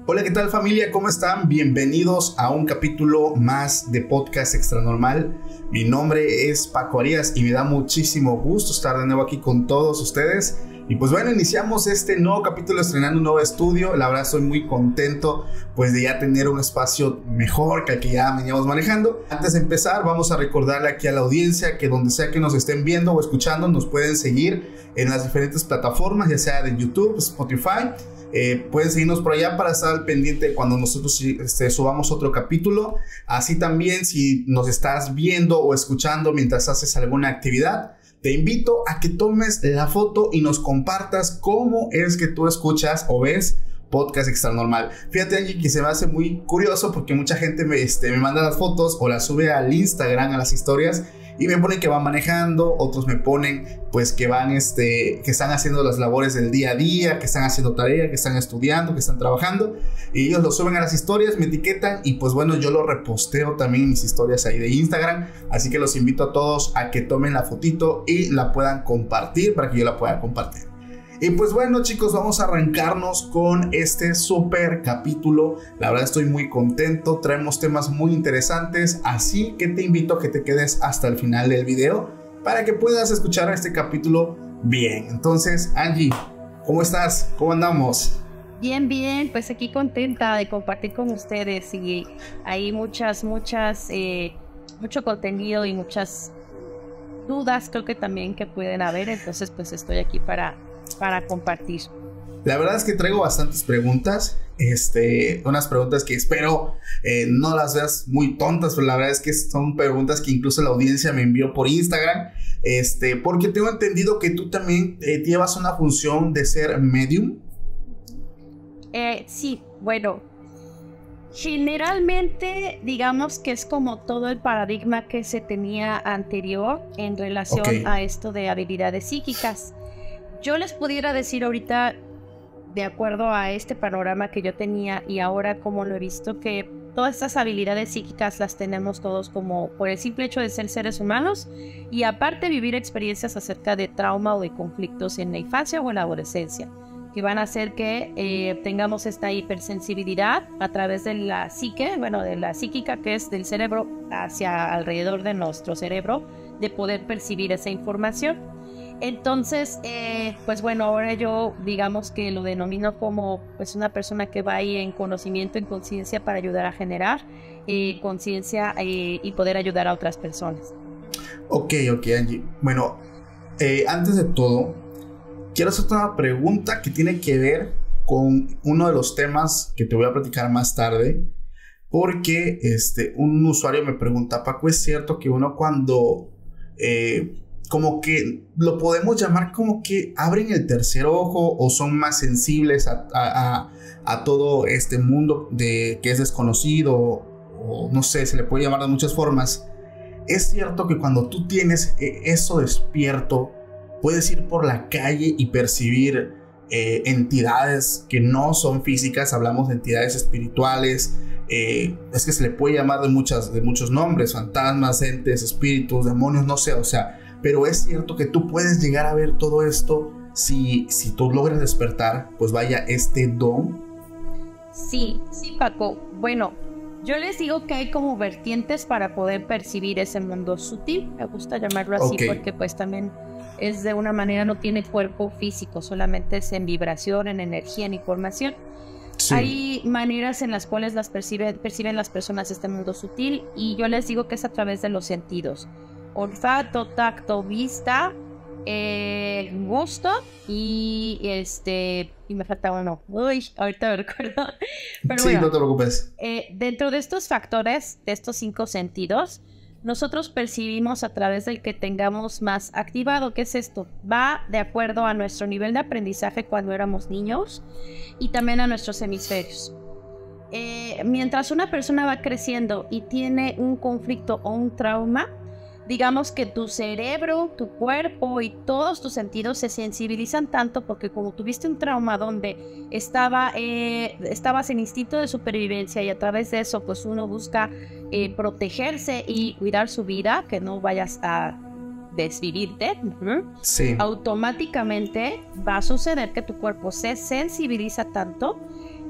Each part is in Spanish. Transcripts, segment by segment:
Hola, ¿qué tal familia? ¿Cómo están? Bienvenidos a un capítulo más de Podcast Extra Normal. Mi nombre es Paco Arias y me da muchísimo gusto estar de nuevo aquí con todos ustedes. Y pues bueno, iniciamos este nuevo capítulo estrenando un nuevo estudio. La verdad estoy muy contento pues de ya tener un espacio mejor que el que ya veníamos manejando. Antes de empezar, vamos a recordarle aquí a la audiencia que donde sea que nos estén viendo o escuchando, nos pueden seguir en las diferentes plataformas, ya sea de YouTube, Spotify. Pueden seguirnos por allá para estar al pendiente cuando nosotros subamos otro capítulo. Así también, si nos estás viendo o escuchando mientras haces alguna actividad, te invito a que tomes la foto y nos compartas cómo es que tú escuchas o ves Podcast Extra Normal. Fíjate, Angie, que se me hace muy curioso porque mucha gente me manda las fotos o las sube al Instagram, a las historias, y me ponen que van manejando, otros me ponen pues que van que están haciendo las labores del día a día, que están haciendo tarea, que están estudiando, que están trabajando, y ellos lo suben a las historias, me etiquetan y pues bueno, yo lo reposteo también en mis historias ahí de Instagram. Así que los invito a todos a que tomen la fotito y la puedan compartir para que yo la pueda compartir. Y pues bueno, chicos, vamos a arrancarnos con este súper capítulo. La verdad estoy muy contento, traemos temas muy interesantes, así que te invito a que te quedes hasta el final del video para que puedas escuchar este capítulo bien. Entonces, Angie, ¿cómo estás? ¿Cómo andamos? Bien, pues aquí contenta de compartir con ustedes, y hay mucho contenido y muchas dudas creo que también que pueden haber, entonces pues estoy aquí para compartir. La verdad es que traigo bastantes preguntas, unas preguntas que espero no las veas muy tontas, pero la verdad es que son preguntas que incluso la audiencia me envió por Instagram, porque tengo entendido que tú también llevas una función de ser medium. Sí, bueno, generalmente digamos que es como todo el paradigma que se tenía anterior en relación a esto de habilidades psíquicas. Yo les pudiera decir ahorita, de acuerdo a este panorama que yo tenía y ahora como lo he visto, que todas estas habilidades psíquicas las tenemos todos como por el simple hecho de ser seres humanos, y aparte vivir experiencias acerca de trauma o de conflictos en la infancia o en la adolescencia, que van a hacer que tengamos esta hipersensibilidad a través de la psique, de la psíquica, que es del cerebro hacia alrededor de nuestro cerebro, de poder percibir esa información. Entonces, pues bueno, ahora yo digamos que lo denomino como pues una persona que va ahí en conocimiento, en conciencia, para ayudar a generar conciencia y poder ayudar a otras personas. Ok, Angie. Bueno, antes de todo, quiero hacerte una pregunta que tiene que ver con uno de los temas que te voy a platicar más tarde, porque un usuario me pregunta: Paco, ¿es cierto que uno cuando como que lo podemos llamar como que abren el tercer ojo o son más sensibles a todo este mundo que es desconocido, o no sé, se le puede llamar de muchas formas? ¿Es cierto que cuando tú tienes eso despierto, puedes ir por la calle y percibir entidades que no son físicas? Hablamos de entidades espirituales, es que se le puede llamar de muchos nombres: fantasmas, entes, espíritus, demonios, no sé, o sea, pero es cierto que tú puedes llegar a ver todo esto si tú logras despertar, pues vaya, este don. Sí, Paco. Bueno, yo les digo que hay como vertientes para poder percibir ese mundo sutil. Me gusta llamarlo así porque pues también es de una manera, no tiene cuerpo físico, solamente es en vibración, en energía, en información. Sí. Hay maneras en las cuales perciben las personas este mundo sutil, y yo les digo que es a través de los sentidos: olfato, tacto, vista, gusto y me falta uno. Uy, ahorita me recuerdo. Pero sí, bueno, no te preocupes. Dentro de estos factores, de estos 5 sentidos, nosotros percibimos a través del que tengamos más activado. ¿Qué es esto? Va de acuerdo a nuestro nivel de aprendizaje cuando éramos niños y también a nuestros hemisferios. Mientras una persona va creciendo y tiene un conflicto o un trauma, digamos que tu cerebro, tu cuerpo y todos tus sentidos se sensibilizan tanto, porque como tuviste un trauma donde estabas en instinto de supervivencia, y a través de eso pues uno busca protegerse y cuidar su vida, que no vayas a desvivirte, sí, automáticamente va a suceder que tu cuerpo se sensibiliza tanto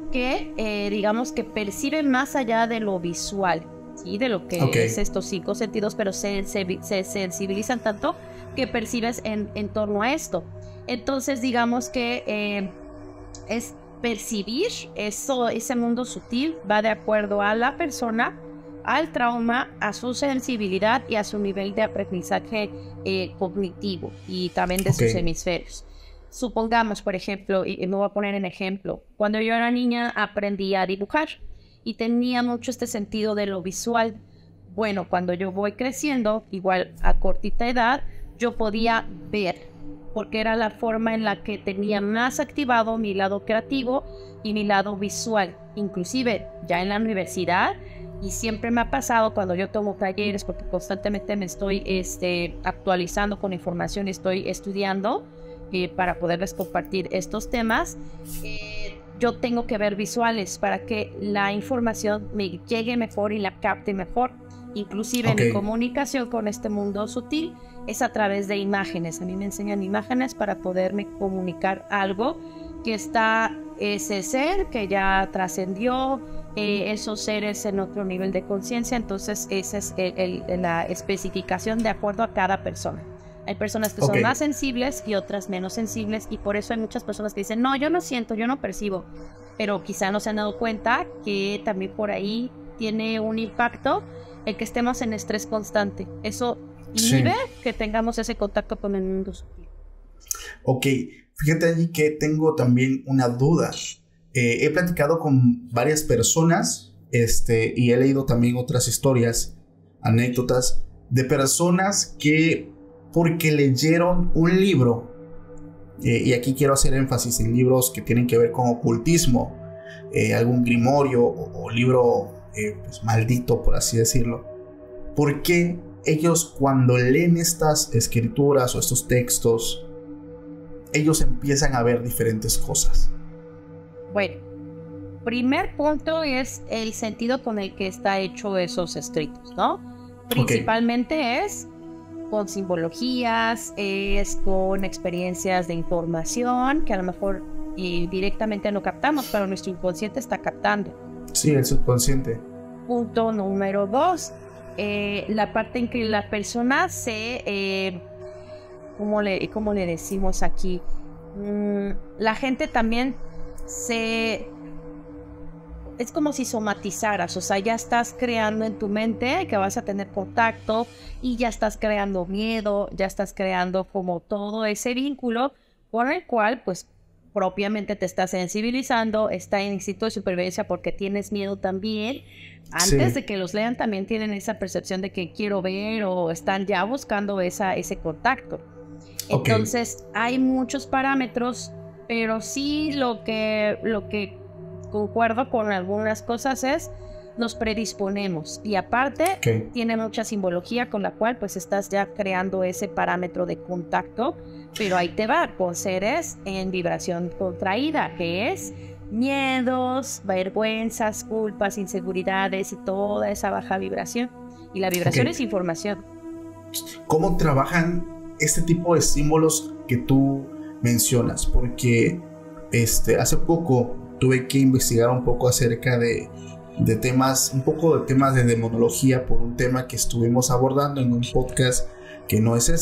que digamos que perciben más allá de lo visual, ¿sí? De lo que es estos 5 sentidos, pero se sensibilizan tanto que percibes en torno a esto. Entonces digamos que es percibir ese mundo sutil, va de acuerdo a la persona, al trauma, a su sensibilidad y a su nivel de aprendizaje cognitivo y también de sus hemisferios. Supongamos, por ejemplo, y me voy a poner en ejemplo, cuando yo era niña aprendí a dibujar y tenía mucho este sentido de lo visual. Bueno, cuando yo voy creciendo, igual a cortita edad, yo podía ver, porque era la forma en la que tenía más activado mi lado creativo y mi lado visual. Inclusive ya en la universidad, y siempre me ha pasado cuando yo tomo talleres, porque constantemente me estoy actualizando con información, estoy estudiando para poderles compartir estos temas, yo tengo que ver visuales para que la información me llegue mejor y la capte mejor. Inclusive mi comunicación con este mundo sutil es a través de imágenes. A mí me enseñan imágenes para poderme comunicar algo que está ese ser que ya trascendió, esos seres en otro nivel de conciencia. Entonces esa es la especificación de acuerdo a cada persona. Hay personas que son más sensibles y otras menos sensibles, y por eso hay muchas personas que dicen, no, yo no siento, yo no percibo, pero quizá no se han dado cuenta que también por ahí tiene un impacto el que estemos en estrés constante. Eso inhibe que tengamos ese contacto con el mundo sutil. Fíjate allí que tengo también una duda. He platicado con varias personas y he leído también otras historias, anécdotas de personas que, porque leyeron un libro, y aquí quiero hacer énfasis en libros que tienen que ver con ocultismo, algún grimorio o libro pues maldito, por así decirlo, ¿por qué ellos cuando leen estas escrituras o estos textos, ellos empiezan a ver diferentes cosas? Bueno, primer punto es el sentido con el que está hecho esos escritos, ¿no? Principalmente es con simbologías, es con experiencias de información que a lo mejor directamente no captamos, pero nuestro inconsciente está captando. Sí, el subconsciente. Punto número 2, la parte en que la persona se... ¿cómo le decimos aquí? La gente también es como si somatizaras, o sea, ya estás creando en tu mente que vas a tener contacto y ya estás creando miedo, ya estás creando como todo ese vínculo con el cual pues propiamente te estás sensibilizando, está en instinto de supervivencia porque tienes miedo también. Antes de que los lean también tienen esa percepción de que quiero ver o están ya buscando ese contacto. Entonces hay muchos parámetros, pero sí lo que concuerdo con algunas cosas es nos predisponemos, y aparte tiene mucha simbología con la cual pues estás ya creando ese parámetro de contacto, pero ahí te va, con seres en vibración contraída, que es miedos, vergüenzas, culpas, inseguridades y toda esa baja vibración. Y la vibración es información. ¿Cómo trabajan este tipo de símbolos que tú mencionas? Porque hace poco tuve que investigar un poco acerca de temas, un poco de temas de demonología, por un tema que estuvimos abordando en un podcast que no es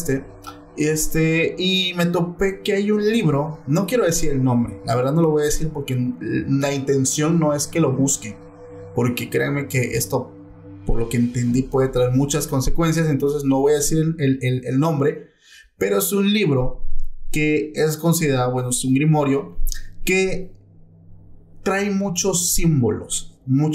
y me topé que hay un libro, no quiero decir el nombre, la verdad no lo voy a decir porque la intención no es que lo busquen, porque créanme que esto, por lo que entendí, puede traer muchas consecuencias, entonces no voy a decir el nombre, pero es un libro que es considerado, bueno, es un grimorio que trae muchos símbolos,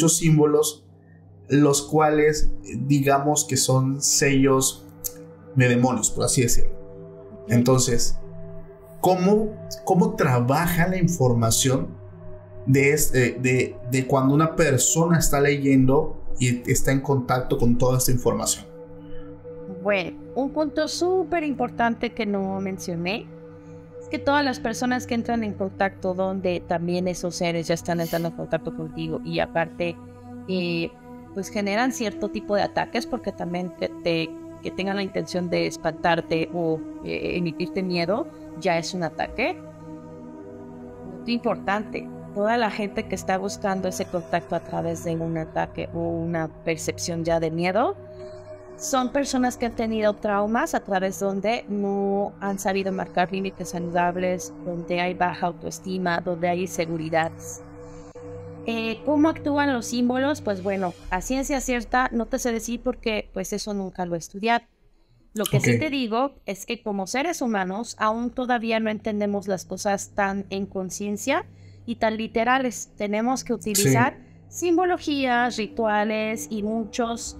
los cuales digamos que son sellos de demonios, por así decirlo. Entonces, ¿cómo trabaja la información de cuando una persona está leyendo y está en contacto con toda esta información? Bueno, un punto súper importante que no mencioné es que todas las personas que entran en contacto donde también esos seres ya están entrando en contacto contigo y aparte pues generan cierto tipo de ataques, porque también que tengan la intención de espantarte o emitirte miedo ya es un ataque. Muy importante, toda la gente que está buscando ese contacto a través de un ataque o una percepción ya de miedo, son personas que han tenido traumas a través donde no han sabido marcar límites saludables, donde hay baja autoestima, donde hay inseguridades. ¿Cómo actúan los símbolos? Pues bueno, a ciencia cierta no te sé decir porque pues eso nunca lo he estudiado. Lo que sí te digo es que como seres humanos aún todavía no entendemos las cosas tan en conciencia y tan literales. Tenemos que utilizar simbologías, rituales y muchas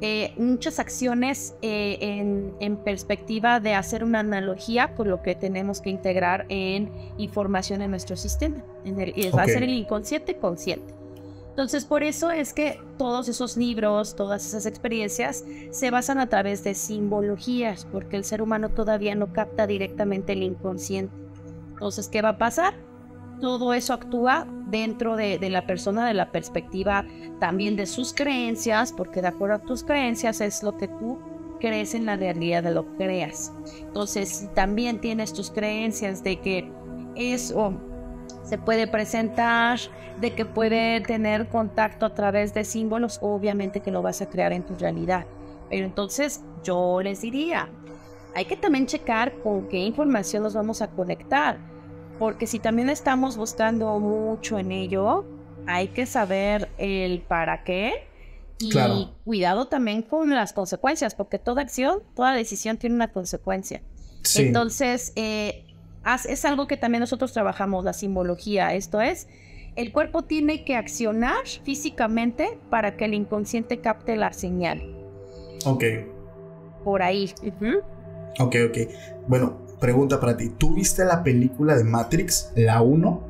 acciones en perspectiva de hacer una analogía con lo que tenemos que integrar en información en nuestro sistema. Va a ser el inconsciente consciente. Entonces, por eso es que todos esos libros, todas esas experiencias se basan a través de simbologías, porque el ser humano todavía no capta directamente el inconsciente. Entonces, ¿qué va a pasar? Todo eso actúa dentro de la persona, de la perspectiva también de sus creencias, porque de acuerdo a tus creencias es lo que tú crees en la realidad de lo que creas. Entonces, si también tienes tus creencias de que eso se puede presentar, de que puede tener contacto a través de símbolos, obviamente que lo vas a crear en tu realidad. Pero entonces yo les diría, hay que también checar con qué información nos vamos a conectar, porque si también estamos buscando mucho en ello, hay que saber el para qué y cuidado también con las consecuencias, porque toda acción, toda decisión tiene una consecuencia. Sí. Entonces, es algo que también nosotros trabajamos, la simbología. Esto es, el cuerpo tiene que accionar físicamente para que el inconsciente capte la señal. Ok. Por ahí. Ok. Bueno, pregunta para ti. ¿Tú viste la película de Matrix, la 1?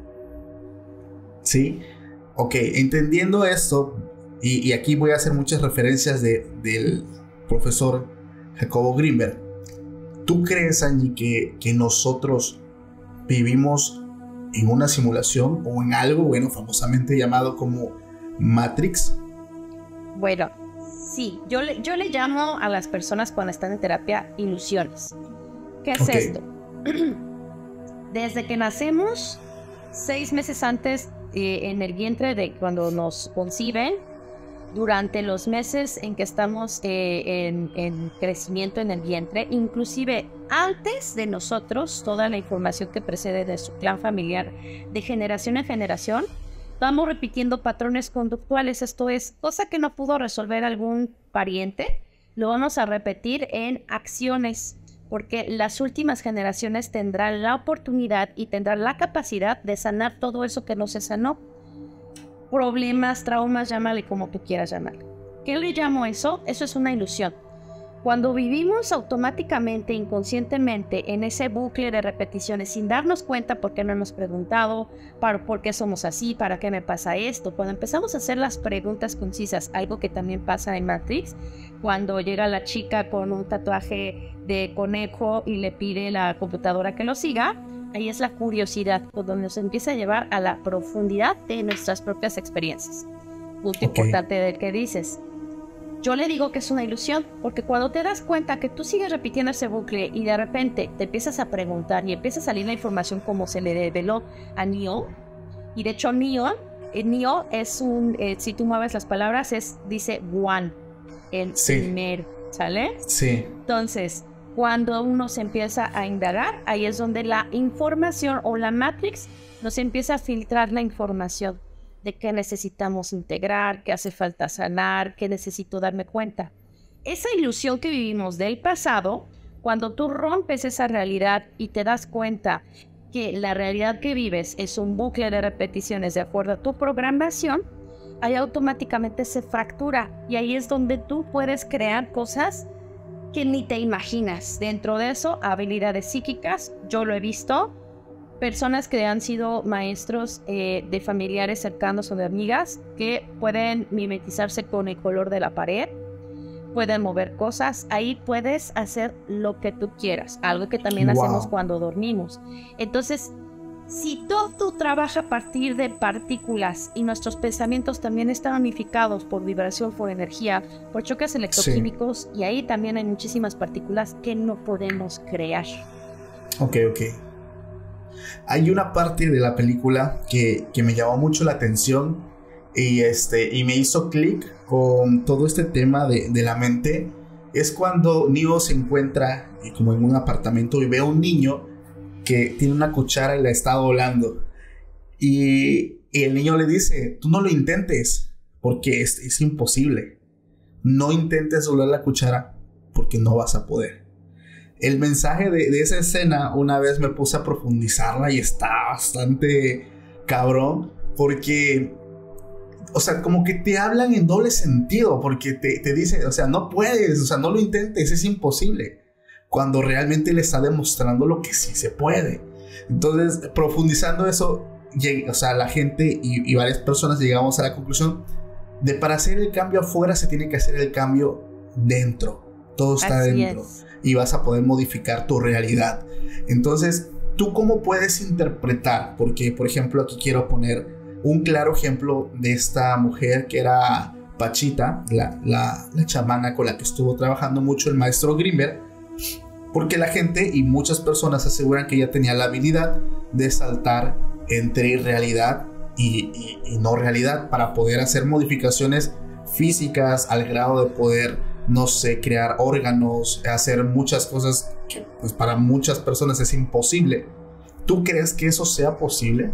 ¿Sí? Ok, entendiendo esto, y aquí voy a hacer muchas referencias del profesor Jacobo Greenberg. ¿Tú crees, Angie, que nosotros vivimos en una simulación o en algo, bueno, famosamente llamado como Matrix? Bueno, sí, yo le llamo a las personas cuando están en terapia ilusiones. ¿Qué es esto? Desde que nacemos, 6 meses antes en el vientre de cuando nos conciben, durante los meses en que estamos en crecimiento en el vientre, inclusive antes de nosotros, toda la información que precede de su clan familiar, de generación en generación, vamos repitiendo patrones conductuales. Esto es, cosa que no pudo resolver algún pariente, lo vamos a repetir en acciones, porque las últimas generaciones tendrán la oportunidad y tendrán la capacidad de sanar todo eso que no se sanó. Problemas, traumas, llámale como tú quieras llamarle. ¿Qué le llamo eso? Eso es una ilusión. Cuando vivimos automáticamente, inconscientemente, en ese bucle de repeticiones, sin darnos cuenta por qué no hemos preguntado, por qué somos así, para qué me pasa esto, cuando empezamos a hacer las preguntas concisas, algo que también pasa en Matrix, cuando llega la chica con un tatuaje de conejo y le pide la computadora que lo siga, ahí es la curiosidad, cuando nos empieza a llevar a la profundidad de nuestras propias experiencias. Punto importante del que dices. Yo le digo que es una ilusión, porque cuando te das cuenta que tú sigues repitiendo ese bucle y de repente te empiezas a preguntar y empieza a salir la información como se le reveló a Neo, y de hecho Neo es un, si tú mueves las palabras, dice one, el primero, ¿sale? Sí. Entonces, cuando uno se empieza a indagar, ahí es donde la información o la Matrix nos empieza a filtrar la información de qué necesitamos integrar, qué hace falta sanar, qué necesito darme cuenta. Esa ilusión que vivimos del pasado, cuando tú rompes esa realidad y te das cuenta que la realidad que vives es un bucle de repeticiones de acuerdo a tu programación, ahí automáticamente se fractura y ahí es donde tú puedes crear cosas que ni te imaginas. Dentro de eso, habilidades psíquicas, yo lo he visto, personas que han sido maestros de familiares cercanos o de amigas que pueden mimetizarse con el color de la pared, pueden mover cosas, ahí puedes hacer lo que tú quieras, algo que también hacemos cuando dormimos. Entonces, si todo trabaja a partir de partículas y nuestros pensamientos también están ramificados por vibración, por energía, por choques electroquímicos, y ahí también hay muchísimas partículas que no podemos crear. Ok. Hay una parte de la película que me llamó mucho la atención y me hizo clic con todo este tema de la mente. Es cuando Neo se encuentra como en un apartamento y ve a un niño que tiene una cuchara y la está doblando. Y el niño le dice, tú no lo intentes porque es imposible. No intentes doblar la cuchara porque no vas a poder. El mensaje de esa escena, una vez me puse a profundizarla y está bastante cabrón, porque, o sea, como que te hablan en doble sentido, porque te dicen, o sea, no puedes, o sea, no lo intentes, es imposible, cuando realmente le está demostrando lo que sí se puede. Entonces, profundizando eso, o sea, la gente y varias personas llegamos a la conclusión de para hacer el cambio afuera se tiene que hacer el cambio dentro. Todo está Así dentro es. Y vas a poder modificar tu realidad. Entonces, ¿tú cómo puedes interpretar? Porque, por ejemplo, aquí quiero poner un claro ejemplo de esta mujer que era Pachita, la chamana con la que estuvo trabajando mucho el maestro Grimberg, porque la gente y muchas personas aseguran que ella tenía la habilidad de saltar entre realidad y no realidad para poder hacer modificaciones físicas al grado de poder, no sé, crear órganos, hacer muchas cosas que pues para muchas personas es imposible. ¿Tú crees que eso sea posible?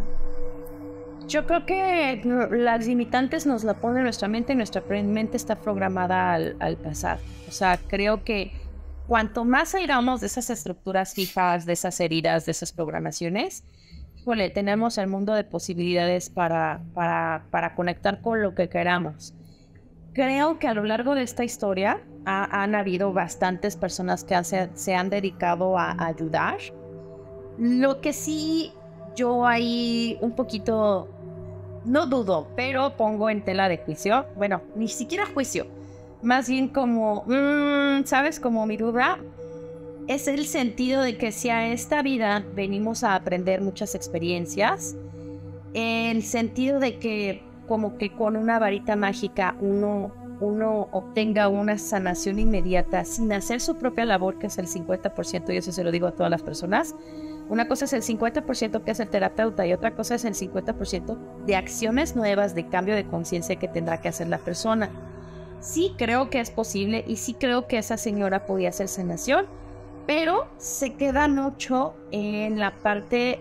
Yo creo que las limitantes nos la pone nuestra mente y nuestra mente está programada al pasar. O sea, creo que cuanto más salgamos de esas estructuras fijas, de esas heridas, de esas programaciones, híjole, tenemos el mundo de posibilidades para conectar con lo que queramos. Creo que a lo largo de esta historia han habido bastantes personas que se han dedicado a ayudar. Lo que sí yo ahí un poquito, no dudo, pero pongo en tela de juicio, bueno, ni siquiera juicio, más bien como, ¿sabes? Como mi duda es el sentido de que si a esta vida venimos a aprender muchas experiencias, el sentido de que como que con una varita mágica uno obtenga una sanación inmediata sin hacer su propia labor, que es el 50%, y eso se lo digo a todas las personas. Una cosa es el 50% que es el terapeuta y otra cosa es el 50% de acciones nuevas de cambio de conciencia que tendrá que hacer la persona. Sí creo que es posible y sí creo que esa señora podía hacer sanación, pero se queda mucho en la parte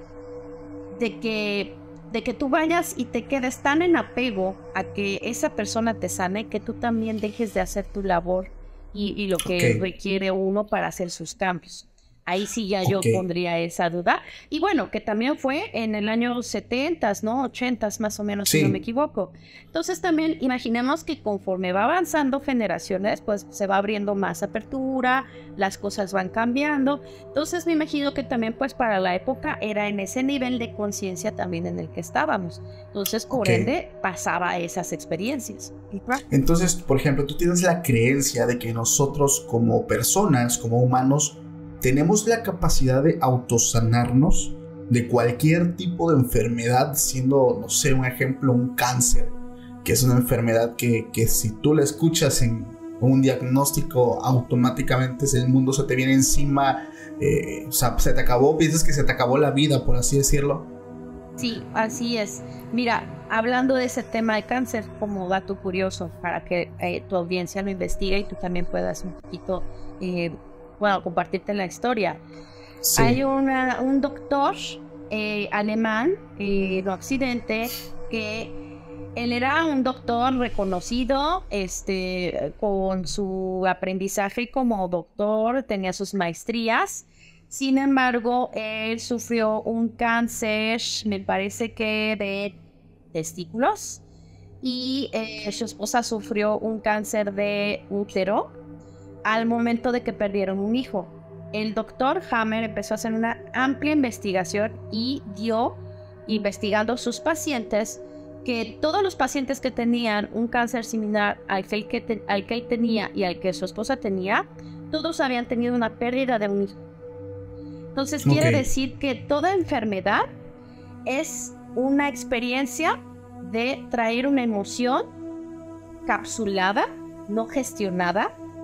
de que tú vayas y te quedes tan en apego a que esa persona te sane que tú también dejes de hacer tu labor y lo que requiere uno para hacer sus cambios. Ahí sí ya yo pondría esa duda. Y bueno, que también fue en el año 70s, ¿no? 80s más o menos, si no me equivoco. Entonces también imaginemos que conforme va avanzando generaciones, pues se va abriendo más apertura, las cosas van cambiando. Entonces me imagino que también pues para la época era en ese nivel de conciencia también en el que estábamos. Entonces por ende pasaba esas experiencias. Entonces, por ejemplo, tú tienes la creencia de que nosotros como personas, como humanos, tenemos la capacidad de autosanarnos de cualquier tipo de enfermedad, siendo, no sé, un ejemplo, un cáncer, que es una enfermedad que si tú la escuchas en un diagnóstico, automáticamente el mundo se te viene encima, o sea, se te acabó, piensas que se te acabó la vida, por así decirlo. Sí, así es. Mira, hablando de ese tema de cáncer, como dato curioso, para que tu audiencia lo investigue y tú también puedas un poquito... compartirte la historia. Sí. Hay un doctor alemán en Occidente que él era un doctor reconocido con su aprendizaje como doctor, tenía sus maestrías. Sin embargo, él sufrió un cáncer, me parece que de testículos, y su esposa sufrió un cáncer de útero al momento de que perdieron un hijo. El doctor Hammer empezó a hacer una amplia investigación y dio, investigando sus pacientes, que todos los pacientes que tenían un cáncer similar al que él tenía y al que su esposa tenía, todos habían tenido una pérdida de un hijo. Entonces quiere decir que toda enfermedad es una experiencia de traer una emoción capsulada, no gestionada,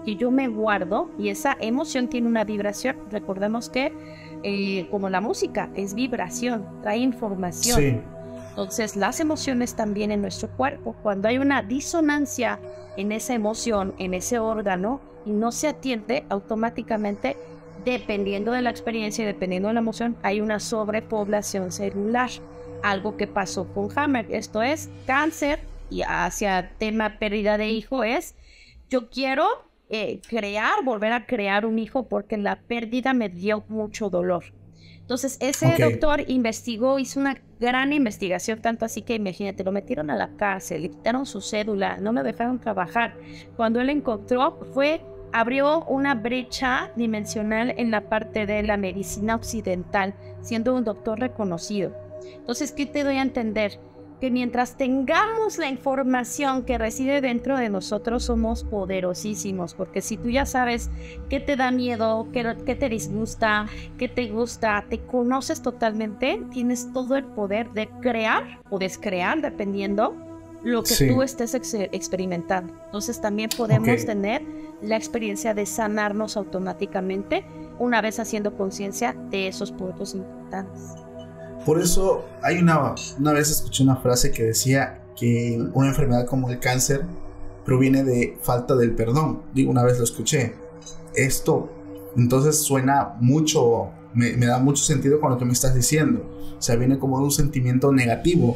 que yo me guardo y esa emoción tiene una vibración. Recordemos que como la música es vibración, trae información. Sí. Entonces las emociones también en nuestro cuerpo, cuando hay una disonancia en esa emoción, en ese órgano y no se atiende, automáticamente, dependiendo de la experiencia y dependiendo de la emoción, hay una sobrepoblación celular. Algo que pasó con Hammer, esto es cáncer, y hacia tema pérdida de hijo es, yo quiero volver a crear un hijo porque la pérdida me dio mucho dolor. Entonces ese doctor investigó, hizo una gran investigación, tanto así que imagínate, lo metieron a la cárcel, le quitaron su cédula, no me dejaron trabajar. Cuando él encontró, abrió una brecha dimensional en la parte de la medicina occidental, siendo un doctor reconocido. Entonces, ¿qué te doy a entender? Que mientras tengamos la información que reside dentro de nosotros, somos poderosísimos, porque si tú ya sabes qué te da miedo, qué te disgusta, qué te gusta, te conoces totalmente, tienes todo el poder de crear o descrear, dependiendo lo que tú estés experimentando. Entonces también podemos tener la experiencia de sanarnos automáticamente una vez haciendo conciencia de esos puntos importantes. Por eso hay una vez escuché una frase que decía que una enfermedad como el cáncer proviene de falta del perdón. Digo, una vez lo escuché. Esto entonces suena mucho, me da mucho sentido con lo que me estás diciendo. O sea, viene como de un sentimiento negativo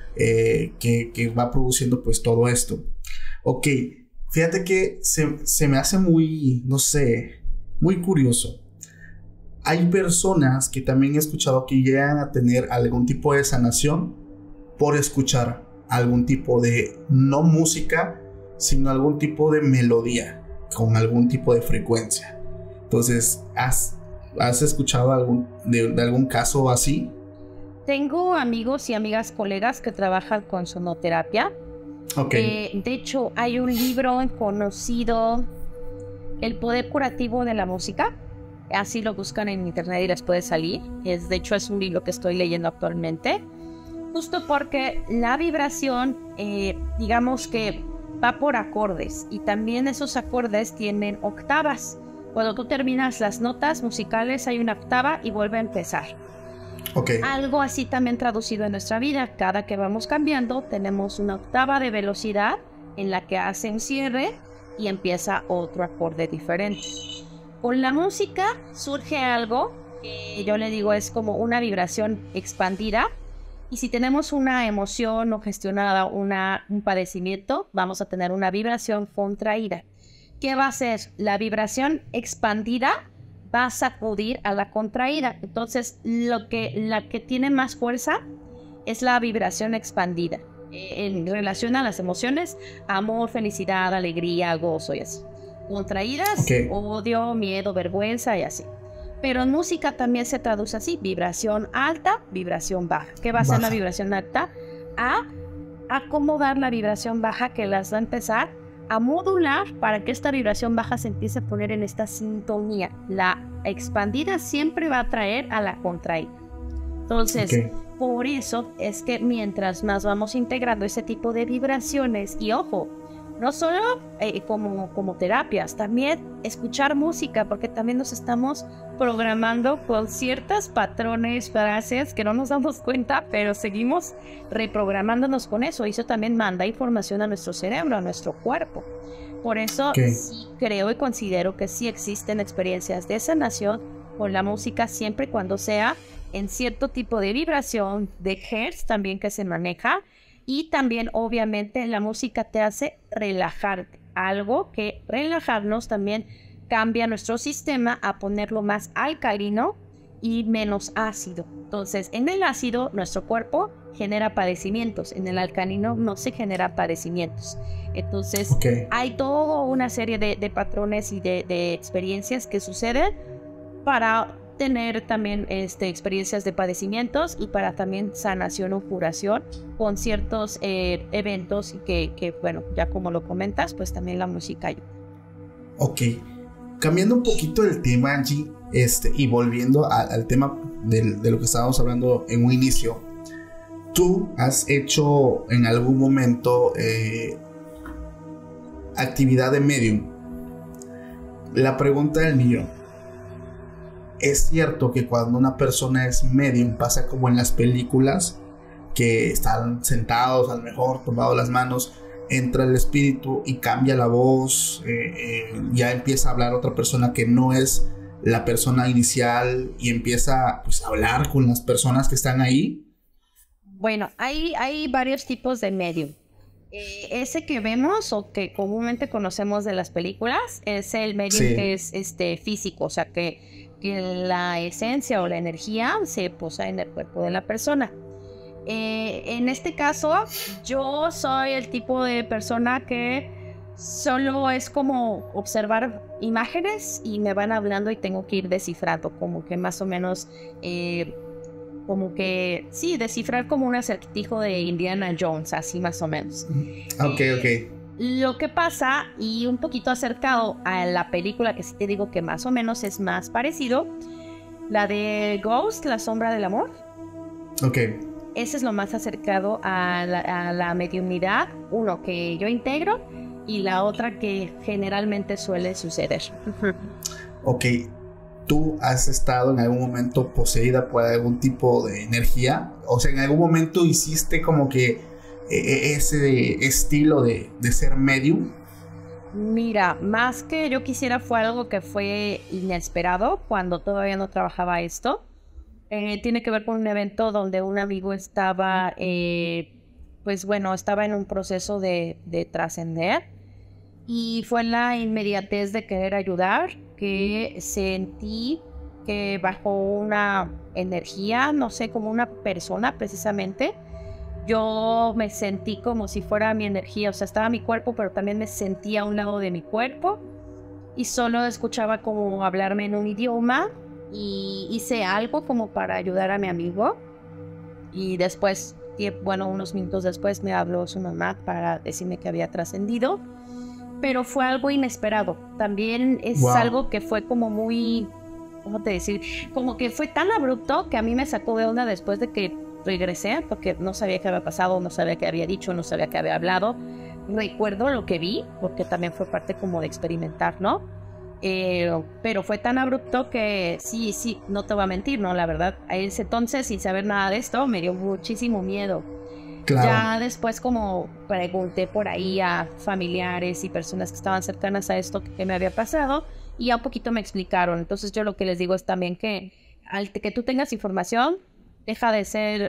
que va produciendo pues todo esto. Ok, fíjate que se me hace muy, no sé, muy curioso. Hay personas que también he escuchado que llegan a tener algún tipo de sanación por escuchar algún tipo de, no música, sino algún tipo de melodía con algún tipo de frecuencia. Entonces, ¿has escuchado de algún caso así? Tengo amigos y amigas, colegas que trabajan con sonoterapia. De hecho, hay un libro conocido, El poder curativo de la música. Así lo buscan en internet y les puede salir. De hecho, es un libro que estoy leyendo actualmente. Justo porque la vibración, digamos que va por acordes. Y también esos acordes tienen octavas. Cuando tú terminas las notas musicales, hay una octava y vuelve a empezar. Algo así también traducido en nuestra vida. Cada que vamos cambiando, tenemos una octava de velocidad en la que hace un cierre y empieza otro acorde diferente. Con la música surge algo que yo le digo es como una vibración expandida, y si tenemos una emoción no gestionada, un padecimiento, vamos a tener una vibración contraída. ¿Qué va a hacer? La vibración expandida va a sacudir a la contraída. Entonces, la que tiene más fuerza es la vibración expandida. En relación a las emociones, amor, felicidad, alegría, gozo y así. Contraídas, odio, miedo, vergüenza y así. Pero en música también se traduce así: vibración alta, vibración baja. ¿Qué va a ser la vibración alta? A acomodar la vibración baja, que las va a empezar a modular para que esta vibración baja se empiece a poner en esta sintonía. La expandida siempre va a atraer a la contraída. Entonces, por eso es que mientras más vamos integrando ese tipo de vibraciones, y ojo, no solo como terapias, también escuchar música, porque también nos estamos programando con ciertos patrones, frases que no nos damos cuenta, pero seguimos reprogramándonos con eso, y eso también manda información a nuestro cerebro, a nuestro cuerpo. Por eso sí creo y considero que sí existen experiencias de sanación con la música, siempre y cuando sea en cierto tipo de vibración, de hertz también que se maneja. Y también, obviamente, la música te hace relajarte. Algo que relajarnos también cambia nuestro sistema a ponerlo más alcalino y menos ácido. Entonces, en el ácido, nuestro cuerpo genera padecimientos. En el alcalino no se generan padecimientos. Entonces, hay toda una serie de patrones y de experiencias que suceden para tener también experiencias de padecimientos y para también sanación o curación con ciertos eventos que, bueno, ya como lo comentas, pues también la música ayuda. Cambiando un poquito el tema, Angie, y volviendo al tema de lo que estábamos hablando en un inicio, ¿tú has hecho en algún momento actividad de medium? La pregunta del millón. ¿Es cierto que cuando una persona es medium pasa como en las películas, que están sentados, a lo mejor tomados las manos, entra el espíritu y cambia la voz, ya empieza a hablar otra persona que no es la persona inicial y empieza pues a hablar con las personas que están ahí? Bueno, hay varios tipos de medium. Ese que vemos o que comúnmente conocemos de las películas es el medium que es físico, o sea que la esencia o la energía se posa en el cuerpo de la persona. En este caso, yo soy el tipo de persona que solo es como observar imágenes y me van hablando y tengo que ir descifrando, como que más o menos, como que, sí, descifrar como un acertijo de Indiana Jones, así más o menos. Ok. Lo que pasa, y un poquito acercado a la película que sí te digo que más o menos es más parecido, la de Ghost, la sombra del amor. Ok. Ese es lo más acercado a la mediunidad, uno que yo integro y la otra que generalmente suele suceder. Ok, ¿tú has estado en algún momento poseída por algún tipo de energía? O sea, ¿en algún momento hiciste como que ese estilo de ser medium? Mira, más que yo quisiera fue algo que fue inesperado cuando todavía no trabajaba esto. Tiene que ver con un evento donde un amigo estaba, estaba en un proceso de trascender y fue en la inmediatez de querer ayudar que sentí que bajo una energía, no sé, como una persona precisamente, yo me sentí como si fuera mi energía, o sea, estaba mi cuerpo, pero también me sentía a un lado de mi cuerpo y solo escuchaba como hablarme en un idioma. Y hice algo como para ayudar a mi amigo y después, unos minutos después me habló su mamá para decirme que había trascendido, pero fue algo inesperado. También es algo que fue como muy, ¿cómo te decir? Como que fue tan abrupto que a mí me sacó de onda después de que regresé, porque no sabía qué había pasado, no sabía qué había dicho, no sabía qué había hablado. Recuerdo lo que vi, porque también fue parte como de experimentar, ¿no? Pero fue tan abrupto que sí, no te voy a mentir, ¿no? La verdad, a ese entonces, sin saber nada de esto, me dio muchísimo miedo. Claro. Ya después como pregunté por ahí a familiares y personas que estaban cercanas a esto que me había pasado y ya un poquito me explicaron. Entonces yo lo que les digo es también que al que tú tengas información, dejas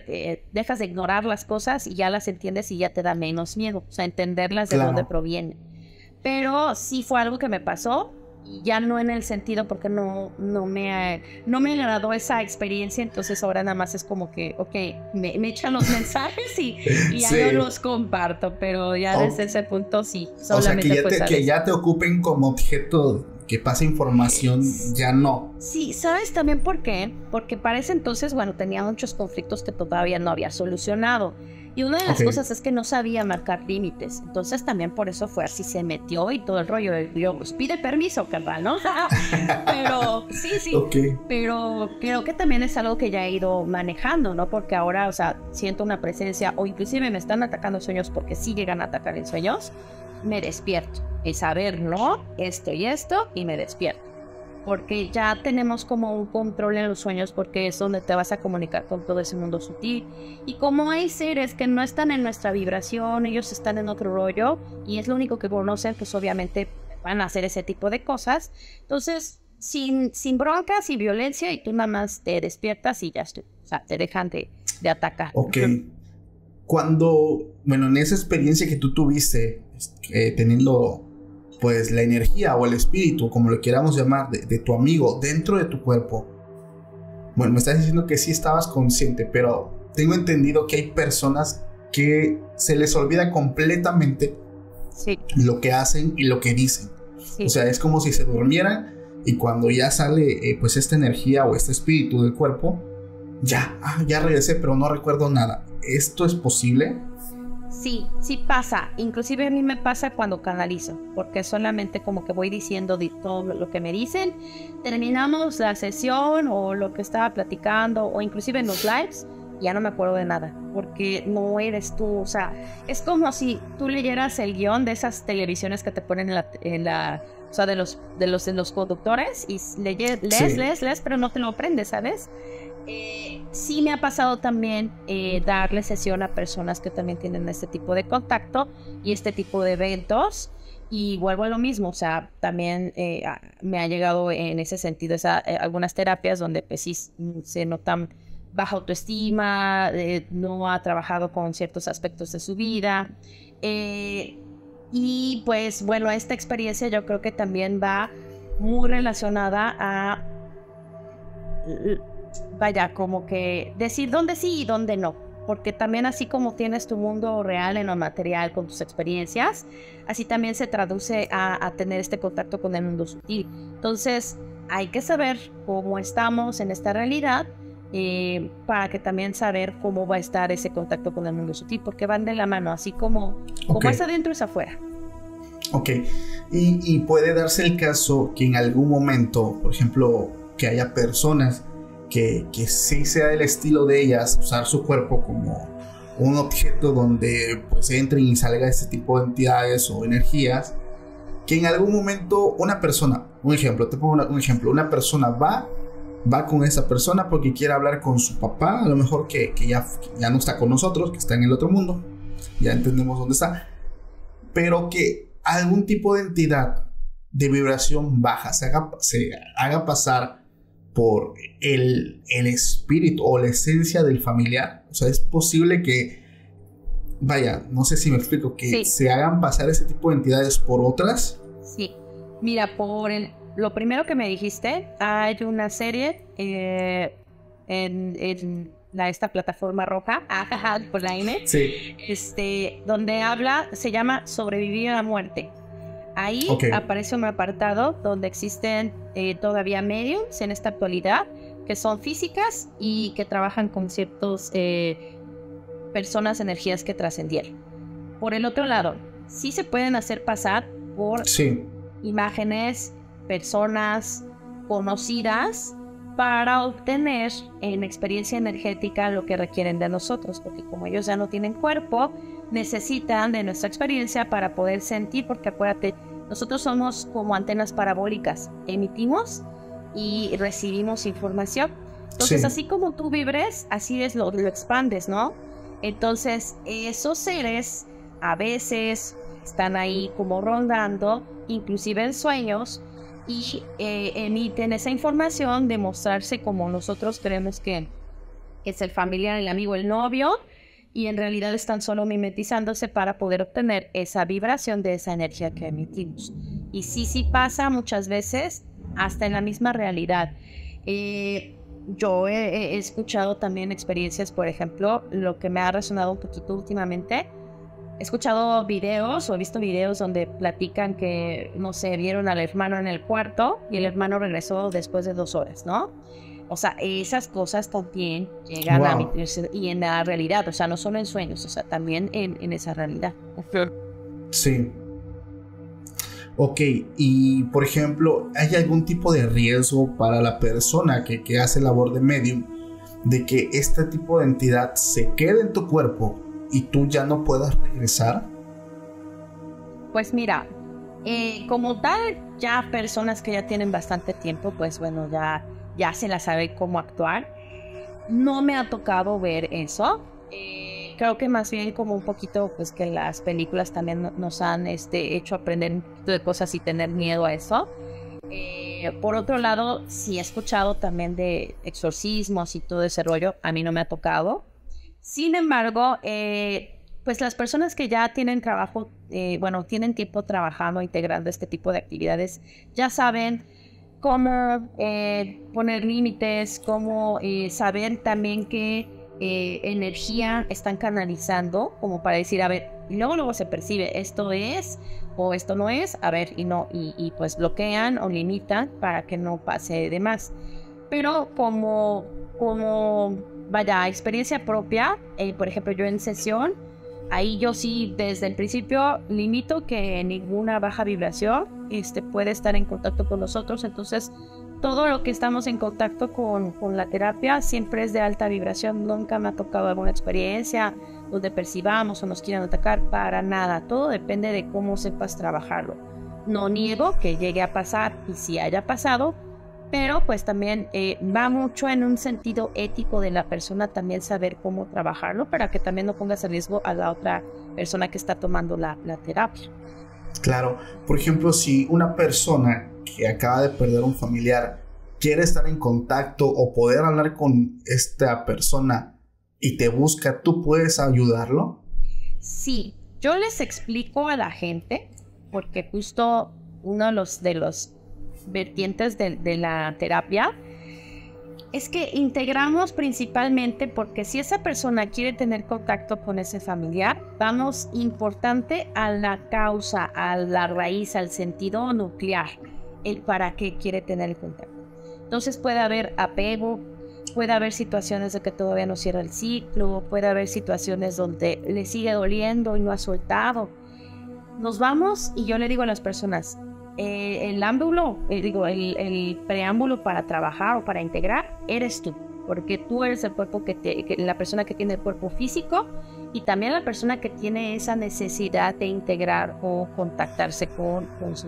de ignorar las cosas y ya las entiendes y ya te da menos miedo. O sea, entenderlas de dónde provienen. Pero sí fue algo que me pasó. Ya no en el sentido porque no me agradó esa experiencia, entonces ahora nada más es como que, me echan los mensajes y ya yo los comparto, pero ya desde ese punto sí, solamente o sea, que ya te ocupen como objeto que pase información, ya no. Sí, ¿sabes también por qué? Porque para ese entonces, tenía muchos conflictos que todavía no había solucionado. Y una de las cosas es que no sabía marcar límites. Entonces también por eso fue así, se metió y todo el rollo. Yo, pues pide permiso, carnal, ¿no? Pero sí. Pero creo que también es algo que ya he ido manejando, ¿no? Porque ahora, o sea, siento una presencia o inclusive me están atacando sueños porque sí llegan a atacar en sueños. Me despierto. Es saber, ¿no? Esto y esto y me despierto. Porque ya tenemos como un control en los sueños porque es donde te vas a comunicar con todo ese mundo sutil. Y como hay seres que no están en nuestra vibración, ellos están en otro rollo y es lo único que conocen, pues obviamente van a hacer ese tipo de cosas. Entonces, sin broncas y violencia y tú nada más te despiertas y ya estoy. O sea, te dejan de atacar. Ok. Cuando, en esa experiencia que tú tuviste, teniendo pues la energía o el espíritu, como lo queramos llamar, de tu amigo dentro de tu cuerpo, me estás diciendo que sí estabas consciente, pero tengo entendido que hay personas que se les olvida completamente lo que hacen y lo que dicen. O sea, es como si se durmieran y cuando ya sale pues esta energía o este espíritu del cuerpo, ya regresé, pero no recuerdo nada. ¿Esto es posible? Sí pasa. Inclusive a mí me pasa cuando canalizo, porque solamente como que voy diciendo todo lo que me dicen. Terminamos la sesión o lo que estaba platicando o inclusive en los lives, ya no me acuerdo de nada, porque no eres tú. O sea, es como si tú leyeras el guión de esas televisiones que te ponen en la sea, de los conductores, y lees, pero no te lo aprendes, ¿sabes? Sí me ha pasado también darle sesión a personas que también tienen este tipo de contacto y este tipo de eventos, y vuelvo a lo mismo, o sea, también me ha llegado en ese sentido algunas terapias donde pues sí se notan baja autoestima, no ha trabajado con ciertos aspectos de su vida, y pues bueno, esta experiencia yo creo que también va muy relacionada a, vaya, como que decir dónde sí y dónde no, porque también así como tienes tu mundo real en lo material con tus experiencias, así también se traduce a tener este contacto con el mundo sutil. Entonces hay que saber cómo estamos en esta realidad, para que también saber cómo va a estar ese contacto con el mundo sutil, porque van de la mano, así como es adentro es afuera. Ok, y puede darse el caso que en algún momento, por ejemplo, que haya personas que sí sea el estilo de ellas usar su cuerpo como un objeto donde pues entren y salga este tipo de entidades o energías, que en algún momento una persona, un ejemplo, te pongo un ejemplo, una persona va con esa persona porque quiere hablar con su papá, a lo mejor que ya no está con nosotros, que está en el otro mundo, ya entendemos dónde está, pero que algún tipo de entidad de vibración baja se haga pasar por el espíritu o la esencia del familiar. O sea, es posible que, vaya, no sé si me explico, que sí, se hagan pasar ese tipo de entidades por otras. Sí, mira, lo primero que me dijiste, hay una serie en esta plataforma roja, por la M, sí. Donde se llama Sobrevivir a la muerte. Ahí aparece un apartado donde existen todavía mediums en esta actualidad que son físicas y que trabajan con ciertas personas, energías que trascendieron. Por el otro lado, sí se pueden hacer pasar por imágenes, personas conocidas, para obtener en experiencia energética lo que requieren de nosotros, porque como ellos ya no tienen cuerpo, necesitan de nuestra experiencia para poder sentir, porque acuérdate, nosotros somos como antenas parabólicas, emitimos y recibimos información. Entonces, así como tú vibres, así es lo expandes, ¿no? Entonces, esos seres a veces están ahí como rondando, inclusive en sueños, y emiten esa información de mostrarse como nosotros creemos que es el familiar, el amigo, el novio, y en realidad están solo mimetizándose para poder obtener esa vibración de esa energía que emitimos. Y sí pasa muchas veces hasta en la misma realidad. Yo he escuchado también experiencias, por ejemplo, lo que me ha resonado un poquito últimamente. He escuchado videos o he visto videos donde platican que, no sé, vieron al hermano en el cuarto y el hermano regresó después de 2 horas, ¿no? O sea, esas cosas también llegan a meterse y en la realidad, o sea, no solo en sueños, o sea, también en esa realidad. Sí. Ok, y por ejemplo, ¿hay algún tipo de riesgo para la persona que hace labor de medium de que este tipo de entidad se quede en tu cuerpo y tú ya no puedas regresar? Pues mira, como tal, ya personas que ya tienen bastante tiempo, pues bueno, ya se la sabe cómo actuar. No me ha tocado ver eso. Creo que más bien como un poquito, pues que las películas también nos han hecho aprender un poquito de cosas y tener miedo a eso. Por otro lado, sí he escuchado también de exorcismos y todo ese rollo. A mí no me ha tocado. Sin embargo, pues las personas que ya tienen trabajo, tienen tiempo trabajando, integrando este tipo de actividades, ya saben cómo poner límites, cómo saber también qué energía están canalizando, como para decir, a ver, y luego se percibe, esto es o esto no es, a ver, y pues bloquean o limitan para que no pase de más. Pero como vaya, experiencia propia, por ejemplo, yo en sesión, ahí yo sí desde el principio limito que ninguna baja vibración puede estar en contacto con nosotros. Entonces todo lo que estamos en contacto con la terapia siempre es de alta vibración. Nunca me ha tocado alguna experiencia donde percibamos o nos quieran atacar, para nada. Todo depende de cómo sepas trabajarlo. No niego que llegue a pasar y si haya pasado, pero pues también va mucho en un sentido ético de la persona también saber cómo trabajarlo para que también no pongas en riesgo a la otra persona que está tomando la terapia. Claro, por ejemplo, si una persona que acaba de perder un familiar quiere estar en contacto o poder hablar con esta persona y te busca, ¿tú puedes ayudarlo? Sí, yo les explico a la gente, porque justo uno de los vertientes de la terapia es que integramos principalmente porque si esa persona quiere tener contacto con ese familiar, vamos importante a la causa, a la raíz, al sentido nuclear, el para qué quiere tener el contacto. Entonces puede haber apego, puede haber situaciones de que todavía no cierra el ciclo, puede haber situaciones donde le sigue doliendo y no ha soltado. Nos vamos y yo le digo a las personas, el preámbulo para trabajar o para integrar eres tú, porque tú eres el cuerpo la persona que tiene el cuerpo físico y también la persona que tiene esa necesidad de integrar o contactarse con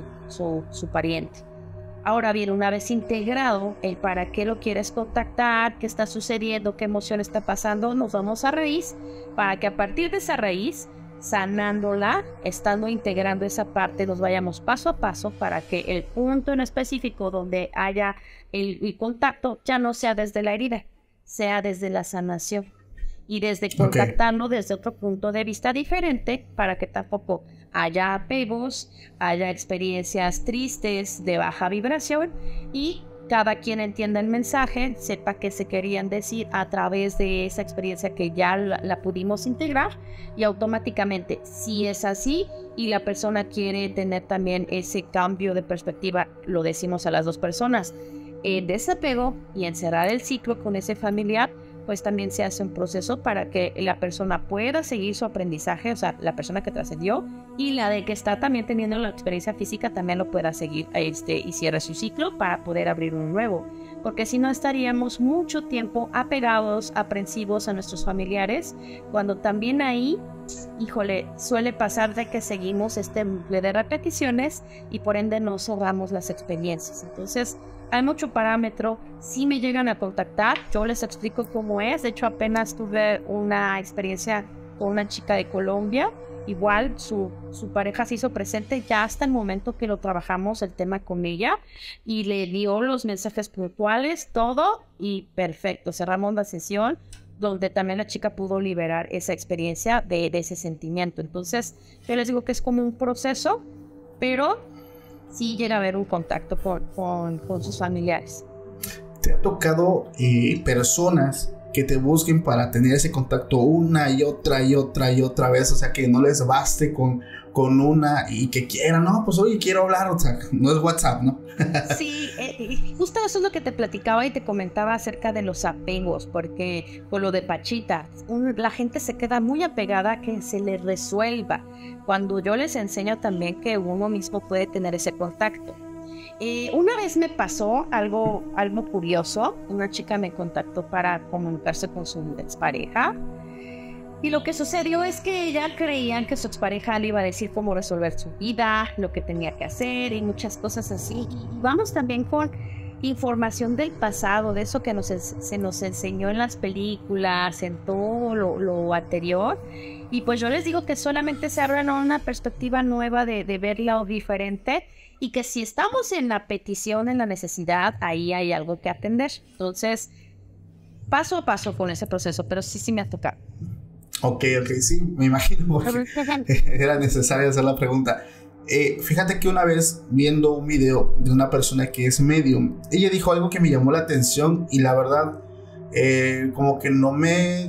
su pariente. Ahora bien, una vez integrado el para qué lo quieres contactar, qué está sucediendo, qué emoción está pasando, nos vamos a raíz para que a partir de esa raíz, sanándola, estando integrando esa parte, nos vayamos paso a paso para que el punto en específico donde haya el contacto ya no sea desde la herida, sea desde la sanación y desde contactarlo desde otro punto de vista diferente para que tampoco haya apegos, haya experiencias tristes de baja vibración y cada quien entienda el mensaje, sepa qué se querían decir a través de esa experiencia que ya la pudimos integrar y automáticamente, si es así y la persona quiere tener también ese cambio de perspectiva, lo decimos a las dos personas, desapego y encerrar el ciclo con ese familiar, pues también se hace un proceso para que la persona pueda seguir su aprendizaje, o sea, la persona que trascendió y la de que está también teniendo la experiencia física también lo pueda seguir y cierre su ciclo para poder abrir uno nuevo. Porque si no estaríamos mucho tiempo apegados, aprensivos a nuestros familiares, cuando también ahí, híjole, suele pasar de que seguimos este bucle de repeticiones y por ende no cerramos las experiencias. Entonces, hay mucho parámetro. Si me llegan a contactar, yo les explico cómo es. De hecho, apenas tuve una experiencia con una chica de Colombia. Igual su pareja se hizo presente ya hasta el momento que lo trabajamos el tema con ella y le dio los mensajes puntuales, todo y perfecto. Cerramos la sesión donde también la chica pudo liberar esa experiencia de ese sentimiento. Entonces, yo les digo que es como un proceso, pero sí llega a haber un contacto con sus familiares. ¿Te ha tocado personas que te busquen para tener ese contacto una y otra vez? O sea, que no les baste con una y que quieran, no, pues oye, quiero hablar, o sea, no es WhatsApp, ¿no? Sí, justo eso es lo que te platicaba y te comentaba acerca de los apegos, porque con lo de Pachita, la gente se queda muy apegada a que se le resuelva, cuando yo les enseño también que uno mismo puede tener ese contacto. Una vez me pasó algo curioso. Una chica me contactó para comunicarse con su expareja y lo que sucedió es que ella creía que su expareja le iba a decir cómo resolver su vida, lo que tenía que hacer y muchas cosas así. Y vamos también con información del pasado, de eso que se nos enseñó en las películas, en todo lo anterior. Y pues yo les digo que solamente se abran a una perspectiva nueva de verla diferente y que si estamos en la petición, en la necesidad, ahí hay algo que atender. Entonces, paso a paso con ese proceso, pero sí me ha tocado. Ok, sí, me imagino porque era necesario hacer la pregunta. Fíjate que una vez viendo un video de una persona que es medium, ella dijo algo que me llamó la atención y la verdad como que no me